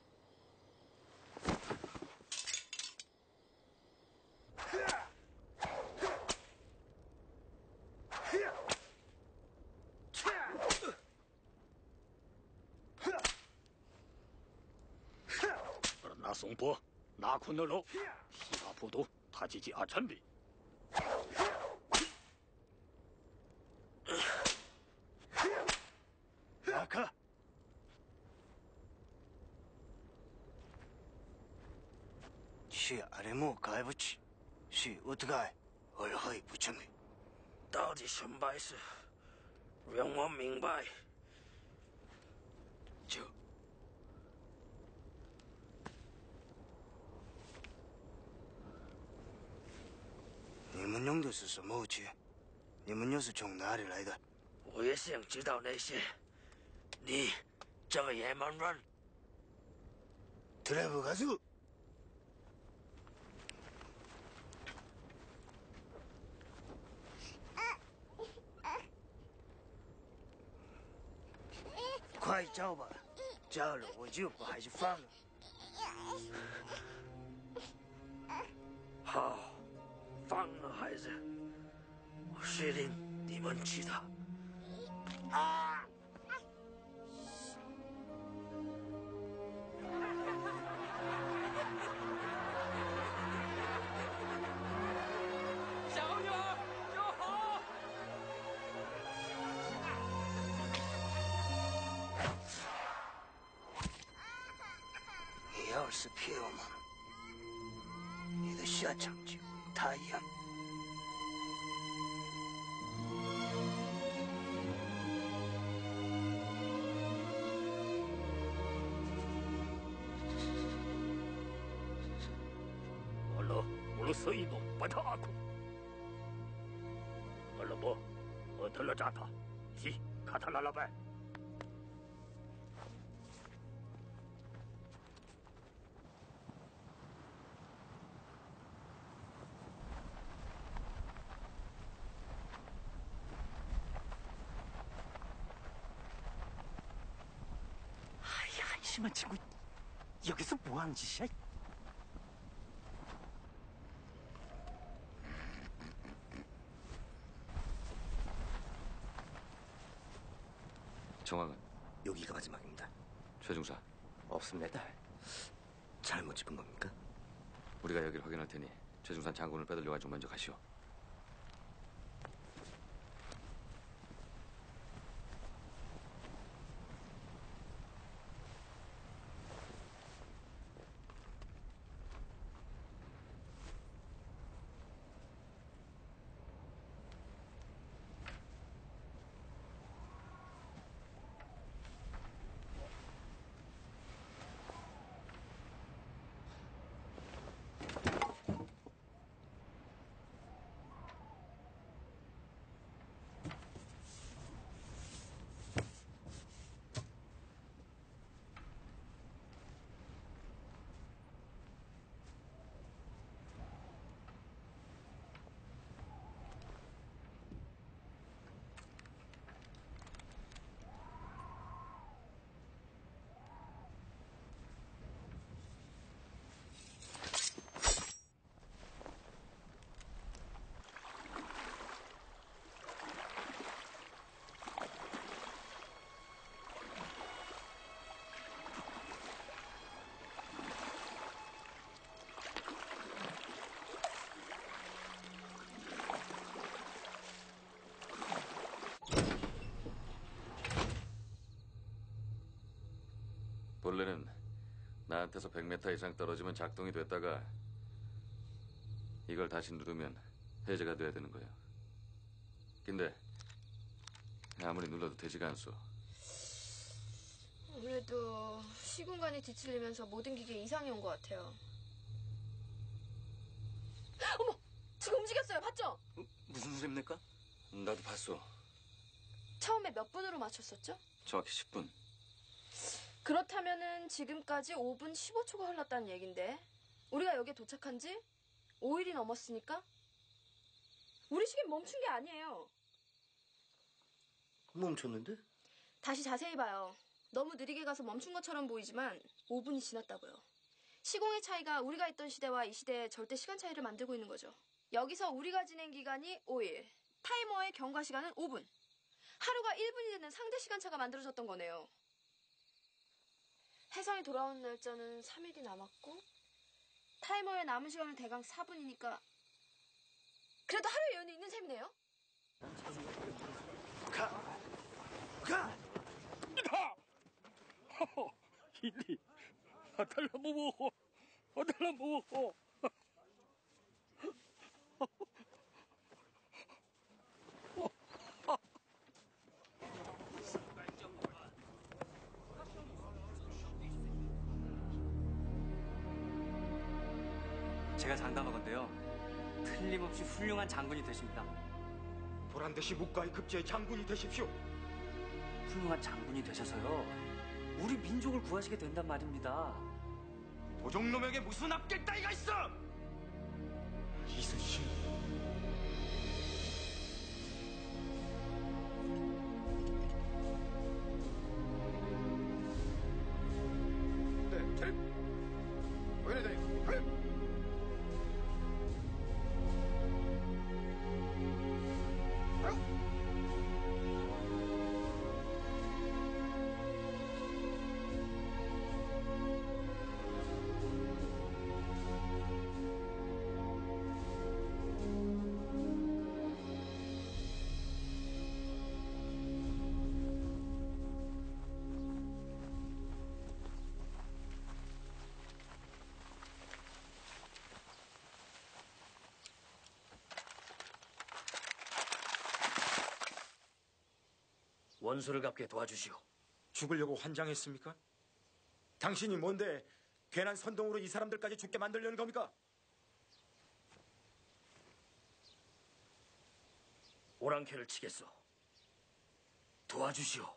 S21: 나 송보, 나 군을로 시가포도 타지지 아찬비.
S13: 나가.是阿里木改不起，是我的改，而会不成。
S2: 到底什么意思？让我明白。就
S13: 你们用的是什么武器？你们又是从哪里来的？
S2: 我也想知道那些。你这个野蛮人，
S13: 드라이브 가수.快叫吧，叫了我就不还是放了。
S2: 好，放了孩子，我决定你们去的。啊！
S5: 小女儿就好。
S13: 你要是骗我们，你的下场就跟他一样。
S21: 我所以弄把他阿苦。我老婆，我得了扎他，去看他老板。
S7: 아이, 한심한 친구. 여기서 뭐 하는 짓이야?
S4: 정황은?
S13: 여기가 마지막입니다.
S4: 최중사.
S7: 없습니다.
S13: 잘못 짚은 겁니까?
S4: 우리가 여기를 확인할 테니 최중산 장군을 빼돌려가지고 먼저 가시오. 원래는 나한테서 100m 이상 떨어지면 작동이 됐다가 이걸 다시 누르면 해제가 돼야 되는 거예요. 근데 아무리 눌러도 되지가 않소.
S6: 아무래도 시공간이 뒤틀리면서 모든 기계에 이상이 온 것 같아요. 어머! 지금 움직였어요. 봤죠?
S14: 무슨 소리입니까?
S4: 나도 봤어.
S6: 처음에 몇 분으로 맞췄었죠?
S4: 정확히 10분.
S6: 그렇다면은 지금까지 5분 15초가 흘렀다는 얘긴데 우리가 여기에 도착한 지 5일이 넘었으니까 우리 시계는 멈춘 게 아니에요.
S13: 멈췄는데?
S6: 다시 자세히 봐요. 너무 느리게 가서 멈춘 것처럼 보이지만 5분이 지났다고요. 시공의 차이가 우리가 있던 시대와 이 시대의 절대 시간 차이를 만들고 있는 거죠. 여기서 우리가 지낸 기간이 5일, 타이머의 경과 시간은 5분. 하루가 1분이 되는 상대 시간차가 만들어졌던 거네요. 혜성이 돌아오는 날짜는 3일이 남았고 타이머의 남은 시간은 대강 4분이니까 그래도 하루의 여유는 있는 셈이네요.
S21: 이리 달라보고 달라보고
S18: 제가 장담하건대요. 틀림없이 훌륭한 장군이 되십니다.
S8: 보란듯이 묵과의 급제의 장군이 되십시오.
S18: 훌륭한 장군이 되셔서요. 우리 민족을 구하시게 된단 말입니다.
S8: 도적놈에게 무슨 앞길 따위가 있어! 이순신.
S11: 네, 차렷. 보이네, 차렷.
S2: 원수를 갚게 도와주시오.
S8: 죽으려고 환장했습니까? 당신이 뭔데 괜한 선동으로 이 사람들까지 죽게 만들려는 겁니까?
S2: 오랑캐를 치겠소. 도와주시오.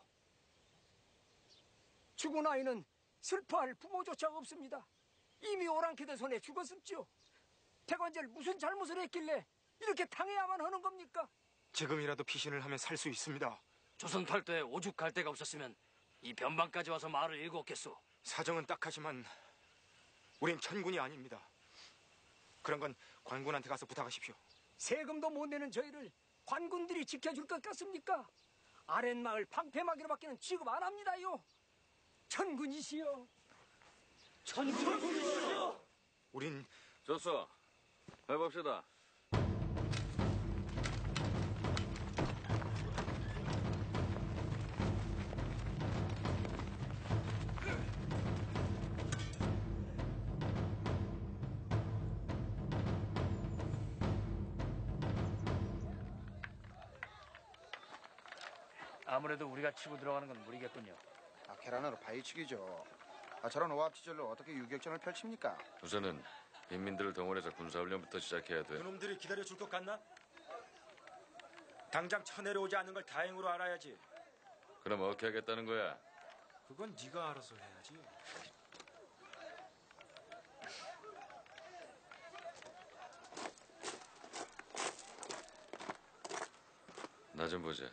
S1: 죽은 아이는 슬퍼할 부모조차 없습니다. 이미 오랑캐들 손에 죽었습지요. 대관절 무슨 잘못을 했길래 이렇게 당해야만 하는 겁니까?
S19: 지금이라도 피신을 하면 살 수 있습니다.
S2: 조선 탈때 오죽 갈 데가 없었으면 이 변방까지 와서 말을 읽었겠소.
S19: 사정은 딱하지만 우린 천군이 아닙니다. 그런 건 관군한테 가서 부탁하십시오.
S1: 세금도 못 내는 저희를 관군들이 지켜줄 것 같습니까? 아랫마을 방패막이로밖에는 취급 안 합니다요. 천군이시여. 천군이시여.
S19: 우린
S4: 좋소. 해봅시다.
S2: 아무래도 우리가 치고 들어가는 건 무리겠군요.
S12: 계란으로 바위치기죠. 저런 오합지졸로 어떻게 유격전을 펼칩니까?
S4: 우선은 인민들을 동원해서 군사훈련부터 시작해야 돼.
S8: 그놈들이 기다려줄 것 같나? 당장 쳐내려오지 않는 걸 다행으로 알아야지.
S4: 그럼 어떻게 하겠다는 거야?
S8: 그건 네가 알아서 해야지.
S4: 나 좀 보자.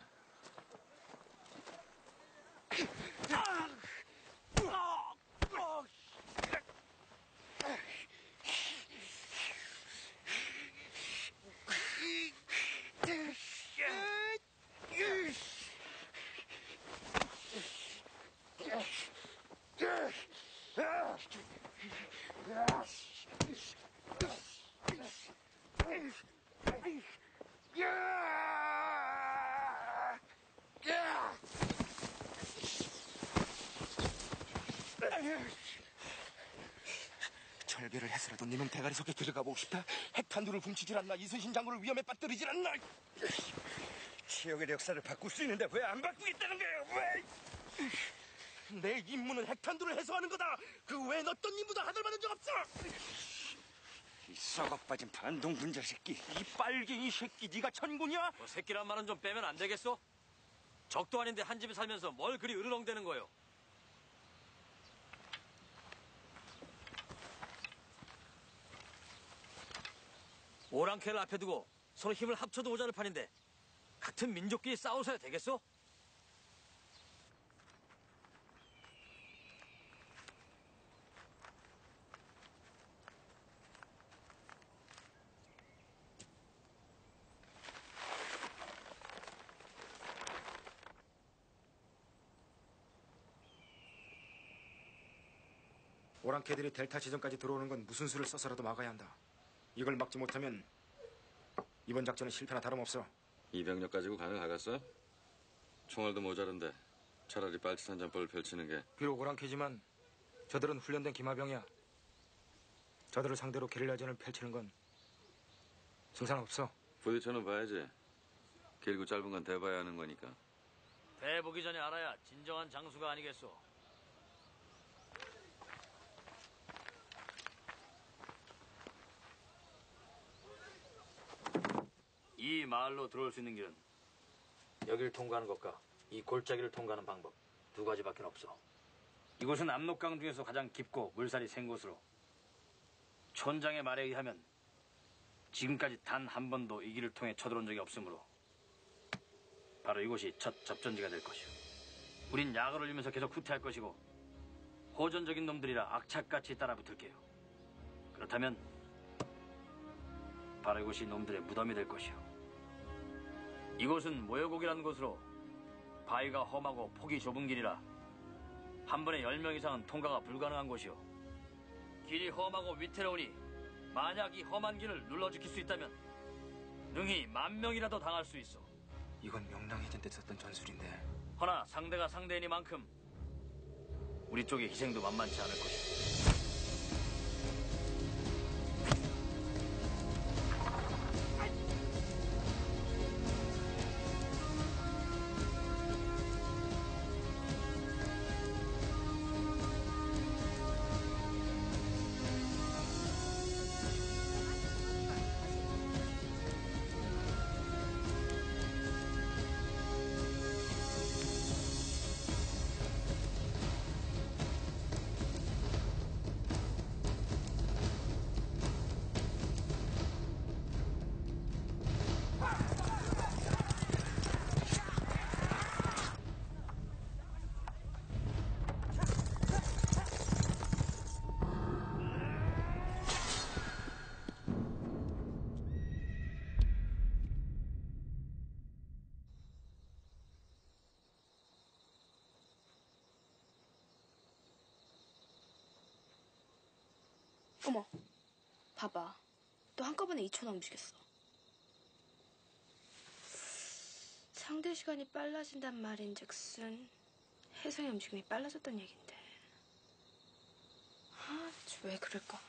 S19: 별별을 해서라도 니놈 대가리 속에 들어가 보고 싶다. 핵탄두를 훔치질 않나. 이순신 장군을 위험에 빠뜨리질 않나. 지역의 역사를 바꿀 수 있는데 왜 안 바꾸겠다는 거야? 왜? 내 임무는 핵탄두를 해소하는 거다. 그 외엔 어떤 임무도 하들받은 적 없어. 이 썩어 빠진 반동 분자 새끼. 이 빨갱이 새끼. 네가 천군이야?
S2: 뭐 새끼란 말은 좀 빼면 안 되겠어? 적도 아닌데 한 집에 살면서 뭘 그리 으르렁대는 거요? 오랑캐를 앞에 두고 서로 힘을 합쳐도 모자랄 판인데 같은 민족끼리 싸워서야 되겠어?
S19: 오랑캐들이 델타 지점까지 들어오는 건 무슨 수를 써서라도 막아야 한다. 이걸 막지 못하면 이번 작전은 실패나 다름없어.
S4: 이 병력 가지고 가능하겠어? 총알도 모자른데 차라리 빨치산전법을 펼치는 게.
S19: 비록 오랑캐지만 저들은 훈련된 기마병이야. 저들을 상대로 게릴라전을 펼치는 건 승산 없어.
S4: 부딪혀는 봐야지. 길고 짧은 건 대봐야 하는 거니까.
S2: 대보기 전에 알아야 진정한 장수가 아니겠소. 이 마을로 들어올 수 있는 길은 여길 통과하는 것과 이 골짜기를 통과하는 방법 두 가지밖에 없어. 이곳은 압록강 중에서 가장 깊고 물살이 센 곳으로 촌장의 말에 의하면 지금까지 단 한 번도 이 길을 통해 쳐들어온 적이 없으므로 바로 이곳이 첫 접전지가 될 것이오. 우린 약을 올리면서 계속 후퇴할 것이고 호전적인 놈들이라 악착같이 따라붙을게요. 그렇다면 바로 이곳이 놈들의 무덤이 될 것이오. 이곳은 모여곡이라는 곳으로 바위가 험하고 폭이 좁은 길이라 한 번에 10명 이상은 통과가 불가능한 곳이오. 길이 험하고 위태로우니 만약 이 험한 길을 눌러지킬 수 있다면 능히 10,000명이라도 당할 수 있어.
S19: 이건 명랑해진 때 썼던 전술인데.
S2: 허나 상대가 상대이니만큼 우리 쪽의 희생도 만만치 않을 것이오.
S6: 어머, 봐봐. 또 한꺼번에 2초나 움직였어. 상대 시간이 빨라진단 말인즉슨 혜성의 움직임이 빨라졌단 얘긴데. 아, 왜 그럴까?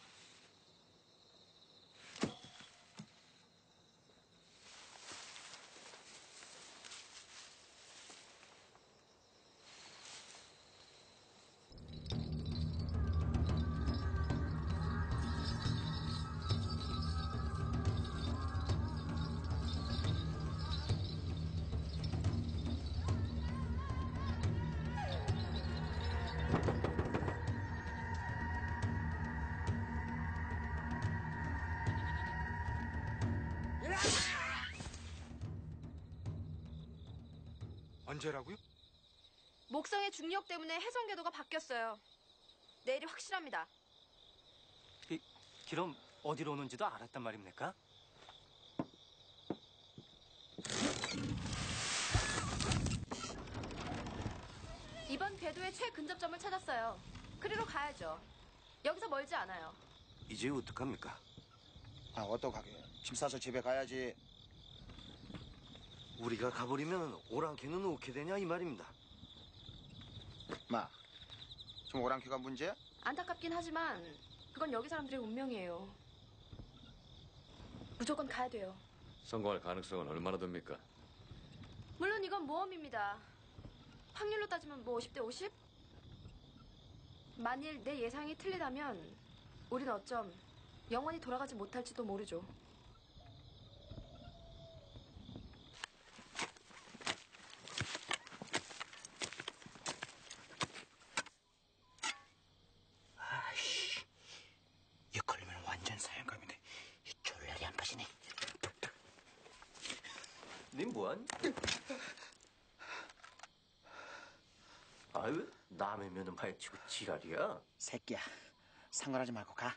S19: 언제라고요?
S6: 목성의 중력 때문에 해성 궤도가 바뀌었어요. 내일이 확실합니다.
S7: 그럼 어디로 오는지도 알았단 말입니까?
S6: 이번 궤도의 최근접점을 찾았어요. 그리로 가야죠. 여기서 멀지 않아요.
S13: 이제 어떡합니까?
S12: 아, 어떡하게. 짐 싸서 집에 가야지.
S13: 우리가 가버리면 오랑캐는 어떻게 되냐 이 말입니다.
S12: 마, 지금 오랑캐가 문제야?
S6: 안타깝긴 하지만 그건 여기 사람들의 운명이에요. 무조건 가야 돼요.
S4: 성공할 가능성은 얼마나 됩니까?
S6: 물론 이건 모험입니다. 확률로 따지면 뭐 50대 50? 만일 내 예상이 틀리다면 우린 어쩜 영원히 돌아가지 못할지도 모르죠.
S16: 아이씨, 얘 걸리면 완전 사형감이네. 이 졸렬이 안 빠지네.
S7: 니 뭐하니? 아유, 남의 면은 파헤치고 지랄이야.
S16: 새끼야, 상관하지 말고 가.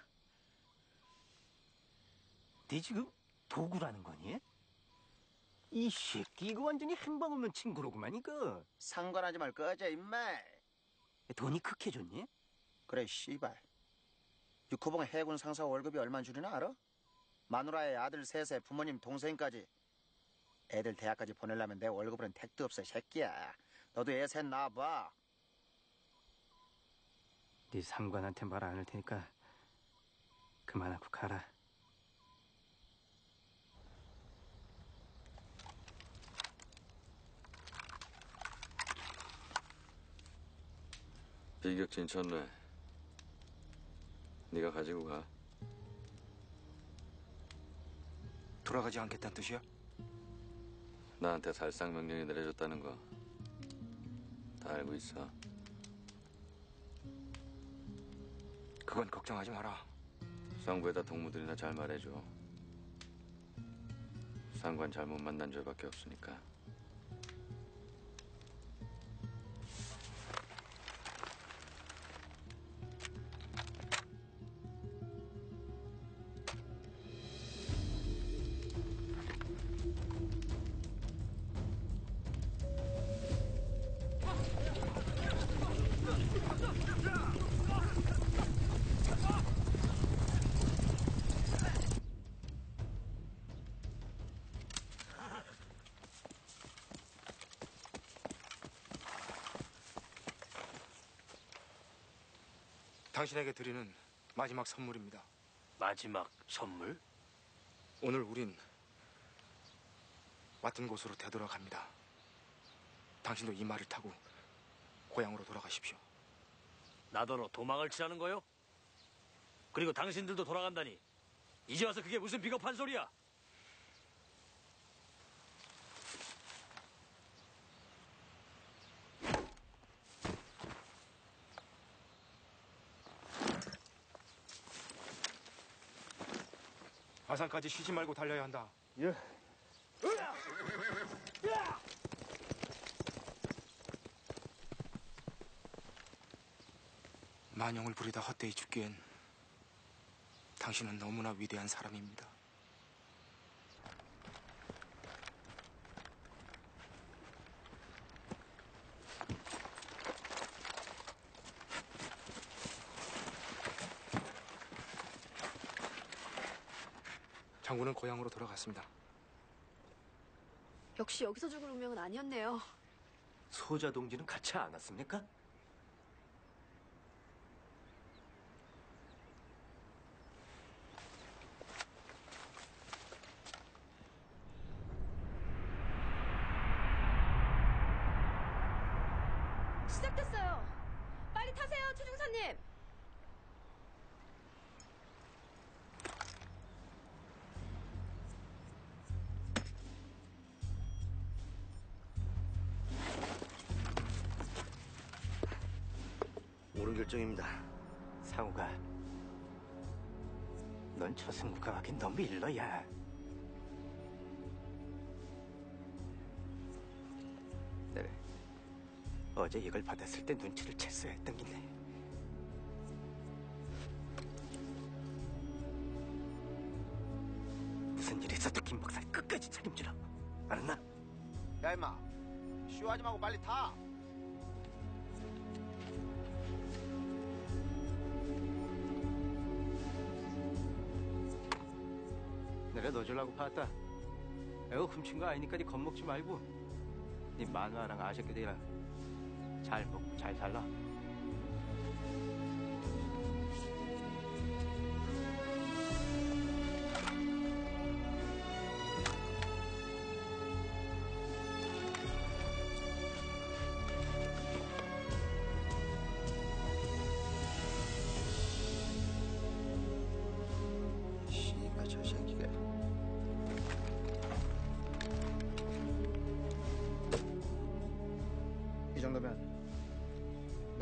S7: 니 지금 도구라는 거니? 이 새끼 이거 완전히 행방 없는 친구로구만 이거.
S16: 상관하지 말고 꺼져 임마.
S7: 돈이 크게 줬니?
S16: 그래 씨발. 육호봉 해군 상사 월급이 얼마 줄이나 알아? 마누라의 아들 셋에 부모님 동생까지. 애들 대학까지 보내려면 내 월급으로는 택도 없어 새끼야. 너도 애 셋 낳아봐.
S7: 네 상관한테 말 안 할 테니까 그만하고 가라.
S4: 비격진 전래 네가 가지고 가.
S19: 돌아가지 않겠다는 뜻이야?
S4: 나한테 살상 명령이 내려졌다는 거 다 알고 있어.
S19: 그건 걱정하지 마라.
S4: 상부에다 동무들이나 잘 말해줘. 상관 잘못 만난 죄밖에 없으니까.
S19: 당신에게 드리는 마지막 선물입니다.
S13: 마지막 선물?
S19: 오늘 우린 왔던 곳으로 되돌아갑니다. 당신도 이 말을 타고 고향으로 돌아가십시오.
S13: 나더러 도망을 치라는 거요? 그리고 당신들도 돌아간다니 이제 와서 그게 무슨 비겁한 소리야?
S19: 아산까지 쉬지 말고 달려야 한다.
S7: 예.
S19: 만영을 부리다 헛되이 죽기엔 당신은 너무나 위대한 사람입니다. 장군은 고향으로 돌아갔습니다.
S6: 역시 여기서 죽을 운명은 아니었네요.
S7: 소자 동지는 같이 안 왔습니까?
S6: 시작됐어요. 빨리 타세요, 최중사님.
S13: 옳은 결정입니다.
S7: 상우가, 넌 저승국가 하긴 너무 일러야. 네, 어제 이걸 받았을 때 눈치를 챘어야 했던 긴데. 무슨 일이 있어도 김 박사를 끝까지 책임지라. 알았나?
S16: 야 임마, 쉬워하지 말고 빨리 타.
S7: 내가 너 주려고 봤다. 이거 훔친 거 아니니까 니 겁먹지 말고 네 마누라랑 아저씨들이랑 잘 먹고 잘 살라.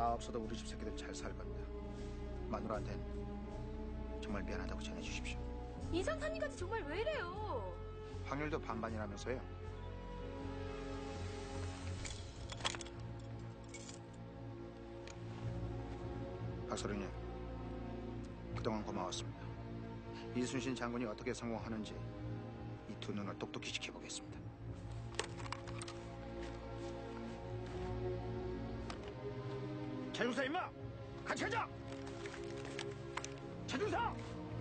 S16: 나 없어도 우리 집 새끼들 잘 살 겁니다. 마누라한텐 정말 미안하다고 전해주십시오.
S6: 이 상사님까지 정말 왜 이래요?
S16: 확률도 반반이라면서요. 박서령님, 그동안 고마웠습니다. 이순신 장군이 어떻게 성공하는지 이 두 눈을 똑똑히 지켜보겠습니다.
S11: 최중사 임마! 같이 가자! 최중사!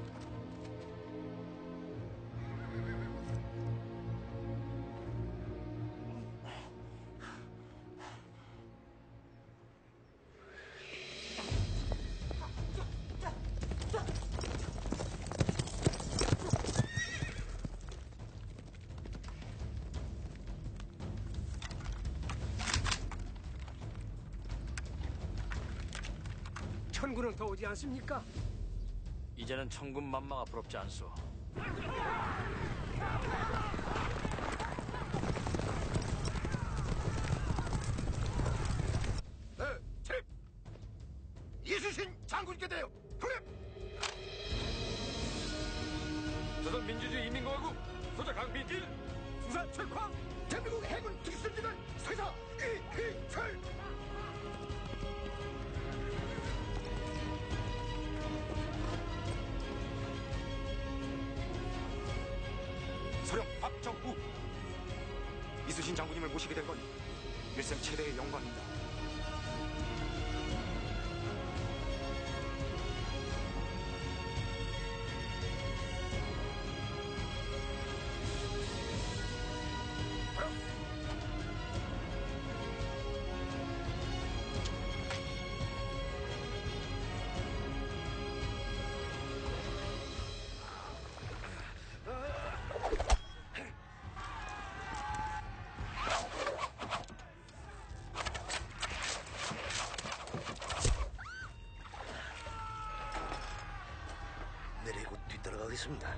S1: 천군은 더 오지 않습니까?
S2: 이제는 천군 만마가 부럽지 않소.
S11: 출입! 이순신 장군께 대여 출입!
S5: 조선민주주의 인민공화국 소장 강민길
S11: 수사 최광 대한민국 해군 특수부대단 상사 이희철
S19: 서령 박정우 이순신 장군님을 모시게 된 건 일생 최대의 영광입니다.
S13: 내리고 뒤따라가겠습니다.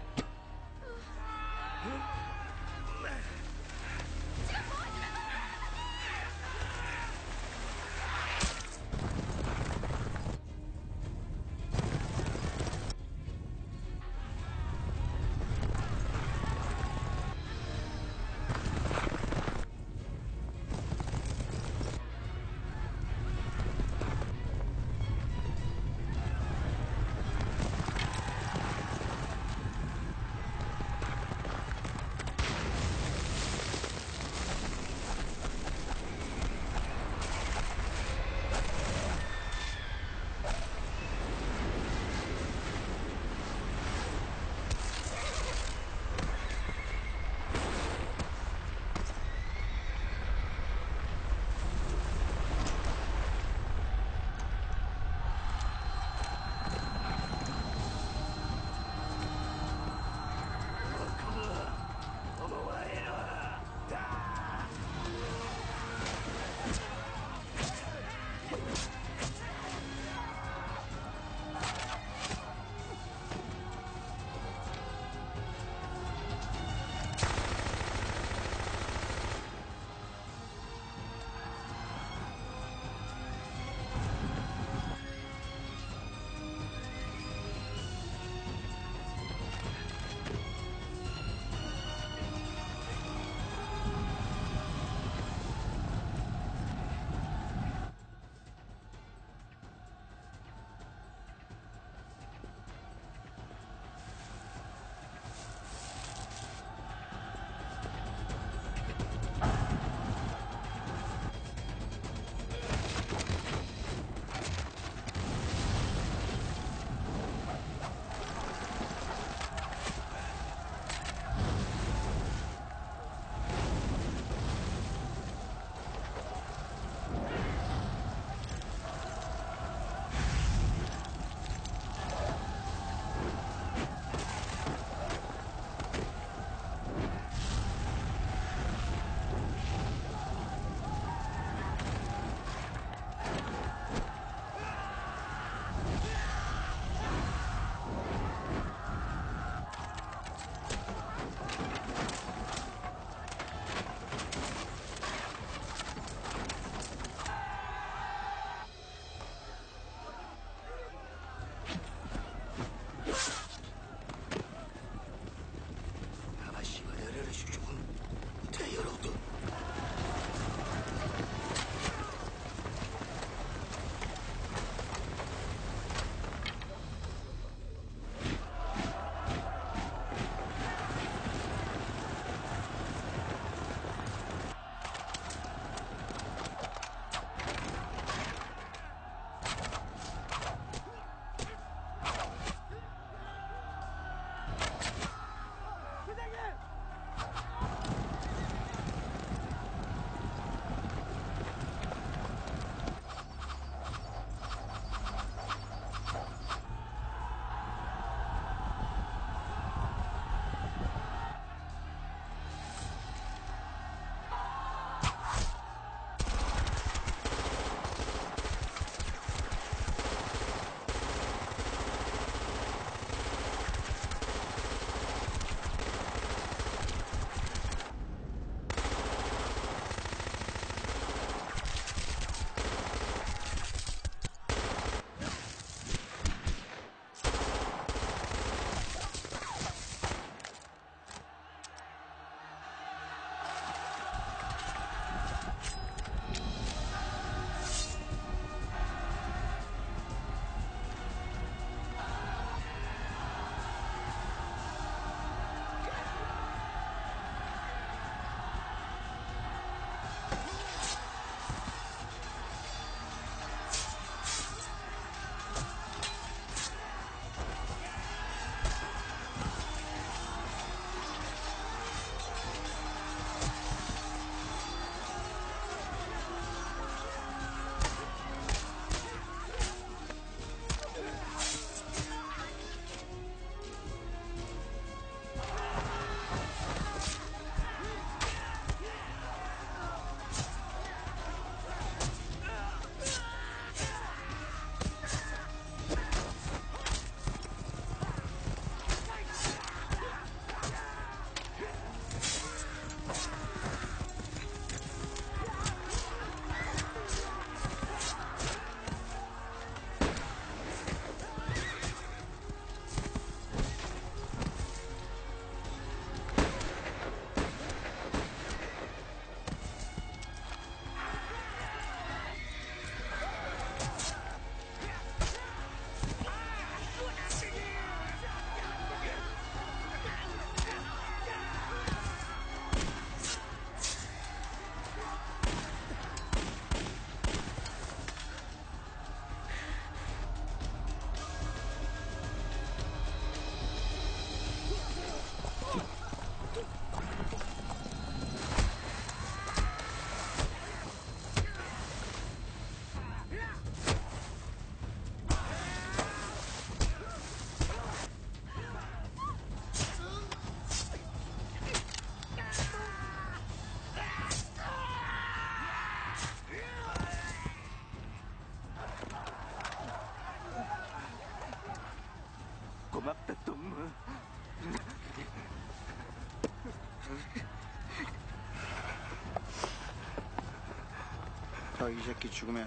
S16: 너 이 새끼 죽으면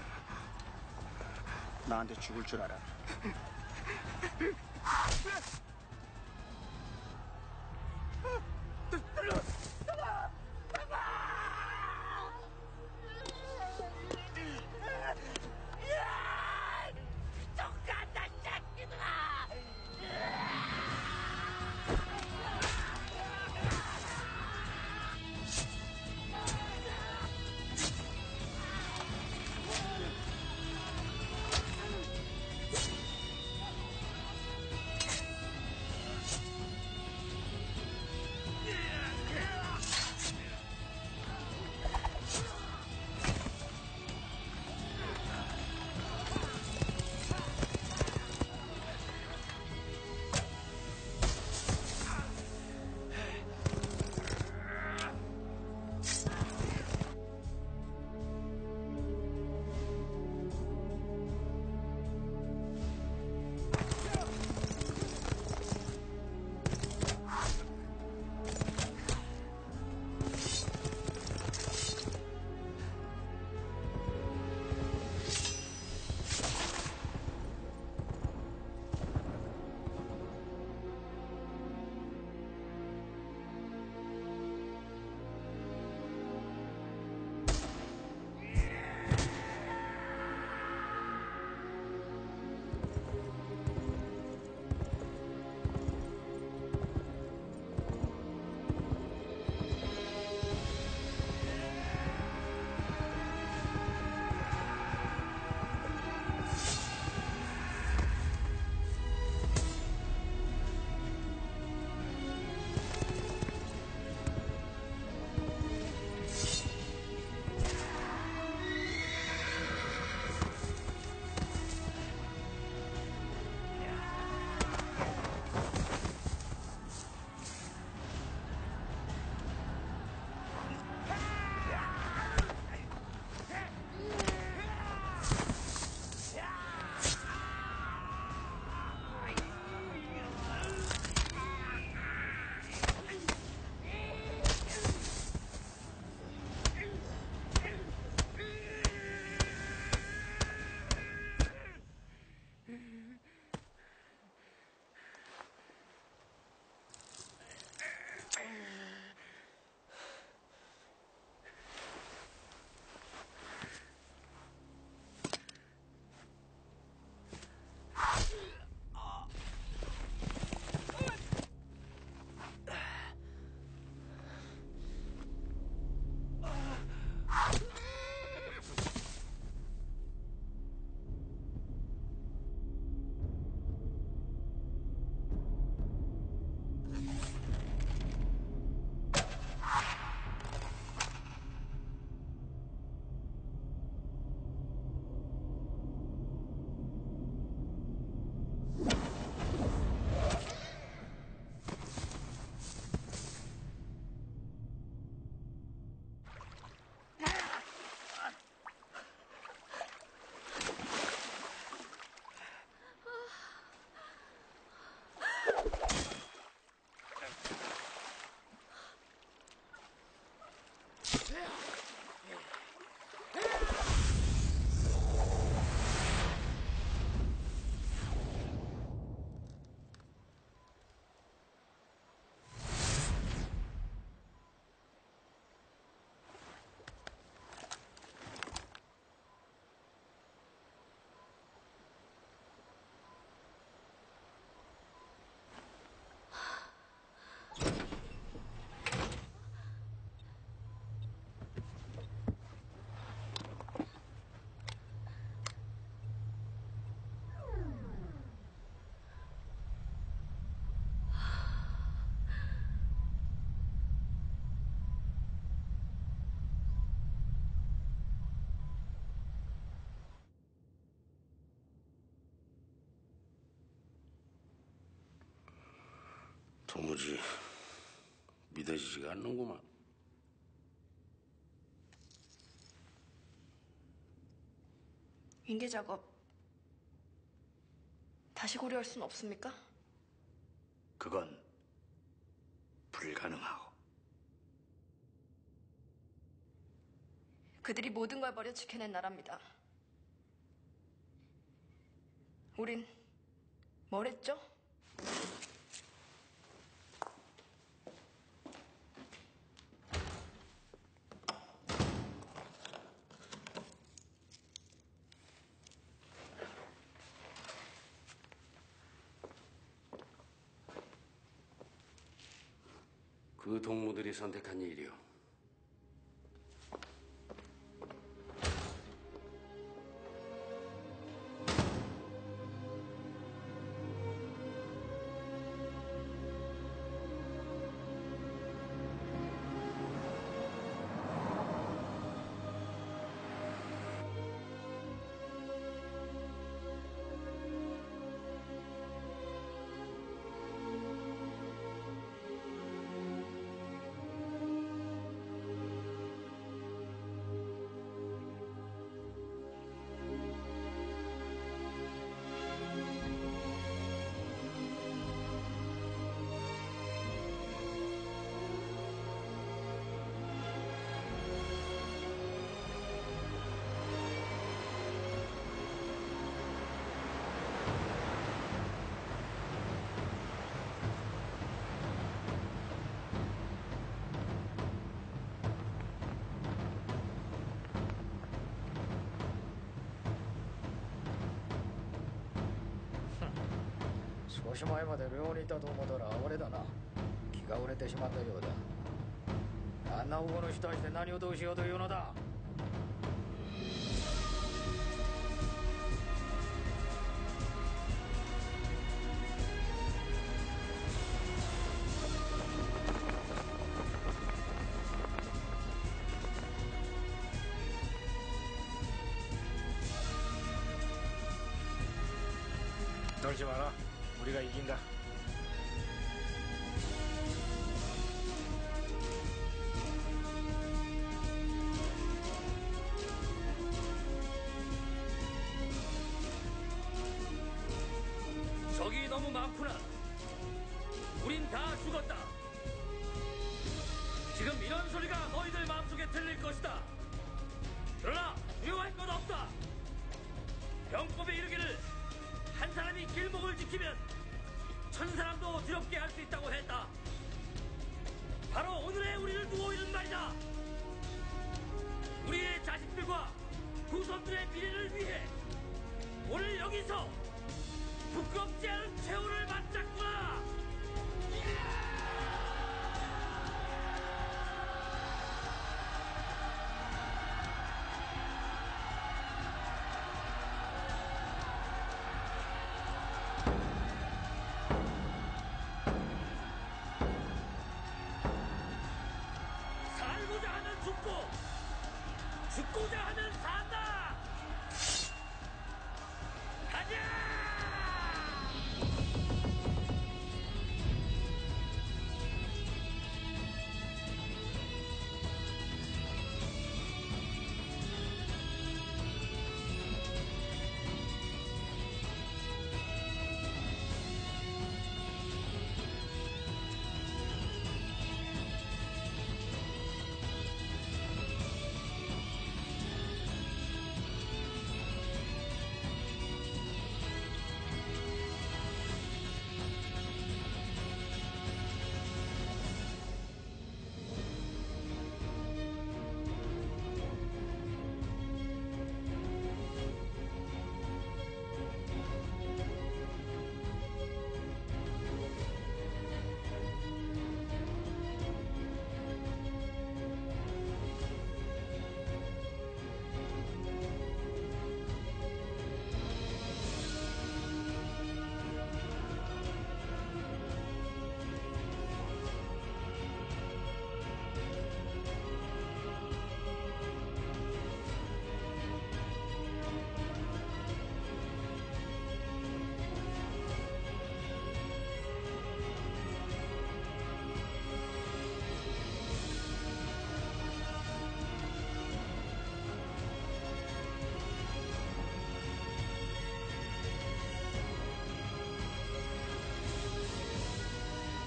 S16: 나한테 죽을 줄 알아.
S11: 도무지 믿어지지가 않는구만.
S6: 인계 작업 다시 고려할 수는 없습니까?
S11: 그건 불가능하고.
S6: 그들이 모든 걸 버려 지켜낸 나라입니다. 우린 뭘 했죠?
S3: 그 동무들이 선택한 일이요.
S10: 少し前まで寮にいたと思ったら俺だな。気が折れてしまったようだ。あんな大物に対して何をどうしようというのだ。
S8: 떨지 마라. 우리가 이긴다.
S2: 적이 너무 많구나. 우린 다 죽었다. 지금 이런 소리가 너희들 마음속에 들릴 것이다. 그러나 두려워할 것 없다. 병법에 이르기를 한 사람이 길목을 지키면 1000사람도 두렵게 할 수 있다고 했다. 바로 오늘의 우리를 두고 있는 말이다. 우리의 자식들과 후손들의 미래를 위해 오늘 여기서 부끄럽지 않은 최후를 맞잡구나. 살고자 하면 죽고 죽고자 하면